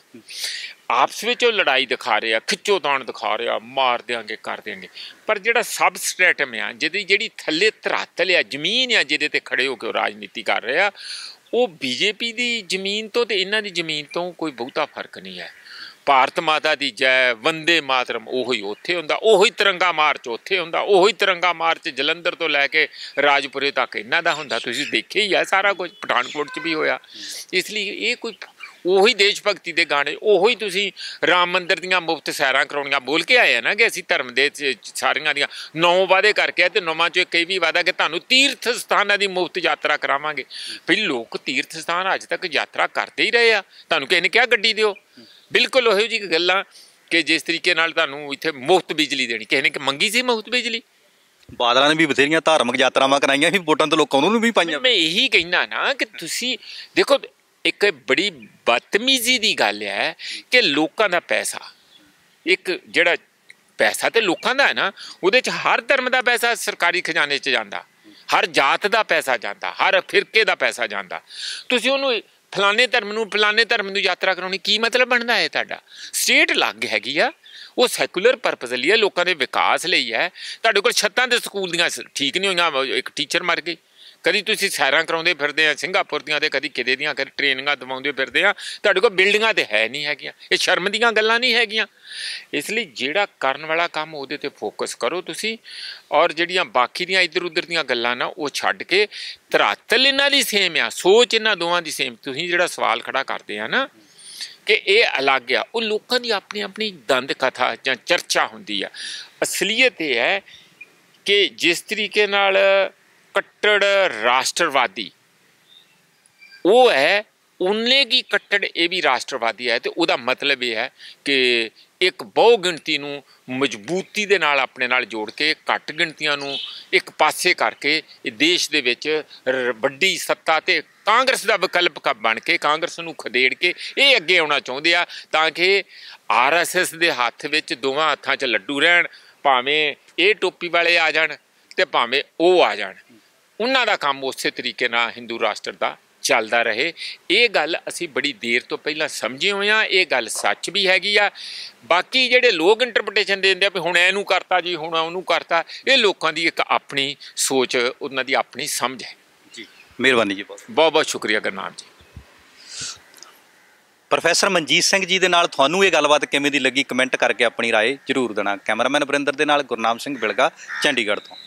ਆਪਸ ਵਿੱਚ ਉਹ ਲੜਾਈ ਦਿਖਾ ਰਿਹਾ, ਖਿੱਚੋ ਤਾਣ ਦਿਖਾ ਰਿਹਾ, ਮਾਰ ਦਿਆਂਗੇ ਕਰ ਦਿਆਂਗੇ, ਪਰ ਜਿਹੜਾ ਸਬ ਸਟ੍ਰੈਟਮ ਆ, ਜਿਹਦੀ ਜਿਹੜੀ ਥੱਲੇ ਧਰਾਤਲ ਆ, ਜ਼ਮੀਨ ਆ, ਜਿਹਦੇ 'ਤੇ ਖੜੇ ਹੋ ਕੇ ਉਹ ਰਾਜਨੀਤੀ ਕਰ ਰਿਹਾ, ਉਹ ਬੀਜੇਪੀ ਦੀ ਜ਼ਮੀਨ ਤੋਂ ਅਤੇ ਇਹਨਾਂ ਦੀ ਜ਼ਮੀਨ ਤੋਂ ਕੋਈ ਬਹੁਤਾ ਫਰਕ ਨਹੀਂ ਹੈ। ਭਾਰਤ ਮਾਤਾ ਦੀ ਜੈ, ਵੰਦੇ ਮਾਤਰਮ ਉਹੀ ਉੱਥੇ ਹੁੰਦਾ, ਉਹੀ ਤਿਰੰਗਾ ਮਾਰਚ ਉੱਥੇ ਹੁੰਦਾ, ਉਹੀ ਤਿਰੰਗਾ ਮਾਰਚ ਜਲੰਧਰ ਤੋਂ ਲੈ ਕੇ ਰਾਜਪੁਰੇ ਤੱਕ ਇਹਨਾਂ ਦਾ ਹੁੰਦਾ। ਤੁਸੀਂ ਦੇਖਿਆ ਹੀ ਆ ਸਾਰਾ ਕੁਝ, ਪਠਾਨਕੋਟ 'ਚ ਵੀ ਹੋਇਆ। ਇਸ ਲਈ ਇਹ ਕੋਈ ਉਹੀ ਦੇਸ਼ ਭਗਤੀ ਦੇ ਗਾਣੇ, ਉਹੀ ਤੁਸੀਂ ਰਾਮ ਮੰਦਿਰ ਦੀਆਂ ਮੁਫਤ ਸੈਰਾਂ ਕਰਾਉਣੀਆਂ ਬੋਲ ਕੇ ਆਏ ਆ ਨਾ, ਕਿ ਅਸੀਂ ਧਰਮ ਦੇ ਸਾਰੀਆਂ ਦੀਆਂ ਨੌ ਵਾਅਦੇ ਕਰਕੇ, ਅਤੇ ਨੌਵਾਂ 'ਚੋਂ ਇੱਕ ਇਹ ਵੀ ਵਾਅਦਾ ਕਿ ਤੁਹਾਨੂੰ ਤੀਰਥ ਸਥਾਨਾਂ ਦੀ ਮੁਫਤ ਯਾਤਰਾ ਕਰਾਵਾਂਗੇ। ਵੀ ਲੋਕ ਤੀਰਥ ਸਥਾਨ ਅੱਜ ਤੱਕ ਯਾਤਰਾ ਕਰਦੇ ਹੀ ਰਹੇ ਆ, ਤੁਹਾਨੂੰ ਕਿਸੇ ਨੇ ਕਿਹਾ ਗੱਡੀ ਦਿਓ? ਬਿਲਕੁਲ ਉਹੋ ਜਿਹੀ ਗੱਲਾਂ ਕਿ ਜਿਸ ਤਰੀਕੇ ਨਾਲ ਤੁਹਾਨੂੰ ਇੱਥੇ ਮੁਫਤ ਬਿਜਲੀ ਦੇਣੀ, ਕਿਸੇ ਨੇ ਮੰਗੀ ਸੀ ਮੁਫਤ ਬਿਜਲੀ? ਬਾਦਲਾਂ ਨੇ ਵੀ ਬਥੇਰੀਆਂ ਧਾਰਮਿਕ ਯਾਤਰਾਵਾਂ ਕਰਾਈਆਂ ਸੀ, ਵੋਟਾਂ ਤੋਂ ਲੋਕਾਂ ਨੂੰ ਵੀ ਪਾਈਆਂ। ਮੈਂ ਇਹੀ ਕਹਿਣਾ ਨਾ ਕਿ ਤੁਸੀਂ ਦੇਖੋ, ਇੱਕ ਬੜੀ ਬਦਤਮੀਜ਼ੀ ਦੀ ਗੱਲ ਹੈ ਕਿ ਲੋਕਾਂ ਦਾ ਪੈਸਾ, ਇੱਕ ਜਿਹੜਾ ਪੈਸਾ ਤੇ ਲੋਕਾਂ ਦਾ ਹੈ ਨਾ, ਉਹਦੇ 'ਚ ਹਰ ਧਰਮ ਦਾ ਪੈਸਾ ਸਰਕਾਰੀ ਖਜ਼ਾਨੇ 'ਚ ਜਾਂਦਾ, ਹਰ ਜਾਤ ਦਾ ਪੈਸਾ ਜਾਂਦਾ, ਹਰ ਫਿਰਕੇ ਦਾ ਪੈਸਾ ਜਾਂਦਾ। ਤੁਸੀਂ ਉਹਨੂੰ ਫਲਾਣੇ ਧਰਮ ਨੂੰ ਫਲਾਣੇ ਧਰਮ ਨੂੰ ਯਾਤਰਾ ਕਰਾਉਣੀ, ਕੀ ਮਤਲਬ ਬਣਦਾ ਹੈ? ਤੁਹਾਡਾ ਸਟੇਟ ਅਲੱਗ ਹੈਗੀ ਆ, ਉਹ ਸੈਕੂਲਰ ਪਰਪਸ ਲਈ ਹੈ, ਲੋਕਾਂ ਦੇ ਵਿਕਾਸ ਲਈ ਹੈ। ਤੁਹਾਡੇ ਕੋਲ ਛੱਤਾਂ ਦੇ ਸਕੂਲ ਦੀਆਂ ਠੀਕ ਨਹੀਂ ਹੋਈਆਂ, ਇੱਕ ਟੀਚਰ ਮਰ ਗਈ। ਕਦੀ ਤੁਸੀਂ ਸੈਰਾਂ ਕਰਾਉਂਦੇ ਫਿਰਦੇ ਆ ਸਿੰਗਾਪੁਰ ਦੀਆਂ, ਅਤੇ ਕਦੀ ਕਿਤੇ ਦੀਆਂ, ਕਦੇ ਟ੍ਰੇਨਿੰਗਾਂ ਦਵਾਉਂਦੇ ਫਿਰਦੇ ਆ, ਤੁਹਾਡੇ ਕੋਲ ਬਿਲਡਿੰਗਾਂ ਤਾਂ ਹੈ ਨਹੀਂ ਹੈਗੀਆਂ। ਇਹ ਸ਼ਰਮ ਦੀਆਂ ਗੱਲਾਂ ਨਹੀਂ ਹੈਗੀਆਂ। ਇਸ ਲਈ ਜਿਹੜਾ ਕਰਨ ਵਾਲਾ ਕੰਮ ਉਹਦੇ 'ਤੇ ਫੋਕਸ ਕਰੋ ਤੁਸੀਂ, ਔਰ ਜਿਹੜੀਆਂ ਬਾਕੀ ਦੀਆਂ ਇੱਧਰ ਉੱਧਰ ਦੀਆਂ ਗੱਲਾਂ ਨਾ ਉਹ ਛੱਡ ਕੇ, ਧਰਾਤਲ ਇਹਨਾਂ ਦੀ ਸੇਮ ਆ, ਸੋਚ ਇਹਨਾਂ ਦੋਵਾਂ ਦੀ ਸੇਮ। ਤੁਸੀਂ ਜਿਹੜਾ ਸਵਾਲ ਖੜਾ ਕਰਦੇ ਆ ਨਾ ਕਿ ਇਹ ਅਲੱਗ ਆ, ਉਹ ਲੋਕਾਂ ਦੀ ਆਪਣੀ ਆਪਣੀ ਦੰਦ ਕਥਾ ਜਾਂ ਚਰਚਾ ਹੁੰਦੀ ਆ। ਅਸਲੀਅਤ ਇਹ ਹੈ ਕਿ ਜਿਸ ਤਰੀਕੇ ਨਾਲ ਕੱਟੜ ਰਾਸ਼ਟਰਵਾਦੀ ਉਹ ਹੈ, ਉਨੇ ਕੀ ਕੱਟੜ ਇਹ ਵੀ ਰਾਸ਼ਟਰਵਾਦੀ ਹੈ। ਅਤੇ ਉਹਦਾ ਮਤਲਬ ਇਹ ਹੈ ਕਿ ਇੱਕ ਬਹੁ ਗਿਣਤੀ ਨੂੰ ਮਜ਼ਬੂਤੀ ਦੇ ਨਾਲ ਆਪਣੇ ਨਾਲ ਜੋੜ ਕੇ, ਘੱਟ ਗਿਣਤੀਆਂ ਨੂੰ ਇੱਕ ਪਾਸੇ ਕਰਕੇ, ਇਹ ਦੇਸ਼ ਦੇ ਵਿੱਚ ਵੱਡੀ ਸੱਤਾ ਅਤੇ ਕਾਂਗਰਸ ਦਾ ਵਿਕਲਪ ਬਣ ਕੇ, ਕਾਂਗਰਸ ਨੂੰ ਖਦੇੜ ਕੇ ਇਹ ਅੱਗੇ ਆਉਣਾ ਚਾਹੁੰਦੇ ਆ, ਤਾਂ ਕਿ ਆਰ ਐਸ ਐਸ ਦੇ ਹੱਥ ਵਿੱਚ ਦੋਵਾਂ ਹੱਥਾਂ 'ਚ ਲੱਡੂ ਰਹਿਣ, ਭਾਵੇਂ ਇਹ ਟੋਪੀ ਵਾਲੇ ਆ ਜਾਣ ਅਤੇ ਭਾਵੇਂ ਉਹ ਆ ਜਾਣ। ਉਹਨਾਂ ਦਾ ਕੰਮ ਉਸੇ ਤਰੀਕੇ ਨਾਲ ਹਿੰਦੂ ਰਾਸ਼ਟਰ ਦਾ ਚੱਲਦਾ ਰਹੇ। ਇਹ ਗੱਲ ਅਸੀਂ ਬੜੀ ਦੇਰ ਤੋਂ ਪਹਿਲਾਂ ਸਮਝੇ ਹੋਏ ਹਾਂ, ਇਹ ਗੱਲ ਸੱਚ ਵੀ ਹੈਗੀ ਆ। ਬਾਕੀ ਜਿਹੜੇ ਲੋਕ ਇੰਟਰਪ੍ਰੀਟੇਸ਼ਨ ਦਿੰਦੇ ਆ ਵੀ ਹੁਣ ਇਹਨੂੰ ਕਰਤਾ ਜੀ, ਹੁਣ ਉਹਨੂੰ ਕਰਤਾ, ਇਹ ਲੋਕਾਂ ਦੀ ਇੱਕ ਆਪਣੀ ਸੋਚ, ਉਹਨਾਂ ਦੀ ਆਪਣੀ ਸਮਝ ਹੈ ਜੀ। ਮਿਹਰਬਾਨੀ ਜੀ, ਬਹੁਤ ਬਹੁਤ ਬਹੁਤ ਸ਼ੁਕਰੀਆ ਗੁਰਨਾਮ ਜੀ। ਪ੍ਰੋਫੈਸਰ ਮਨਜੀਤ ਸਿੰਘ ਜੀ ਦੇ ਨਾਲ ਤੁਹਾਨੂੰ ਇਹ ਗੱਲਬਾਤ ਕਿਵੇਂ ਦੀ ਲੱਗੀ, ਕਮੈਂਟ ਕਰਕੇ ਆਪਣੀ ਰਾਏ ਜ਼ਰੂਰ ਦੇਣਾ। ਕੈਮਰਾਮੈਨ ਵਰਿੰਦਰ ਦੇ ਨਾਲ ਗੁਰਨਾਮ ਸਿੰਘ ਬਿਲਗਾ, ਚੰਡੀਗੜ੍ਹ ਤੋਂ।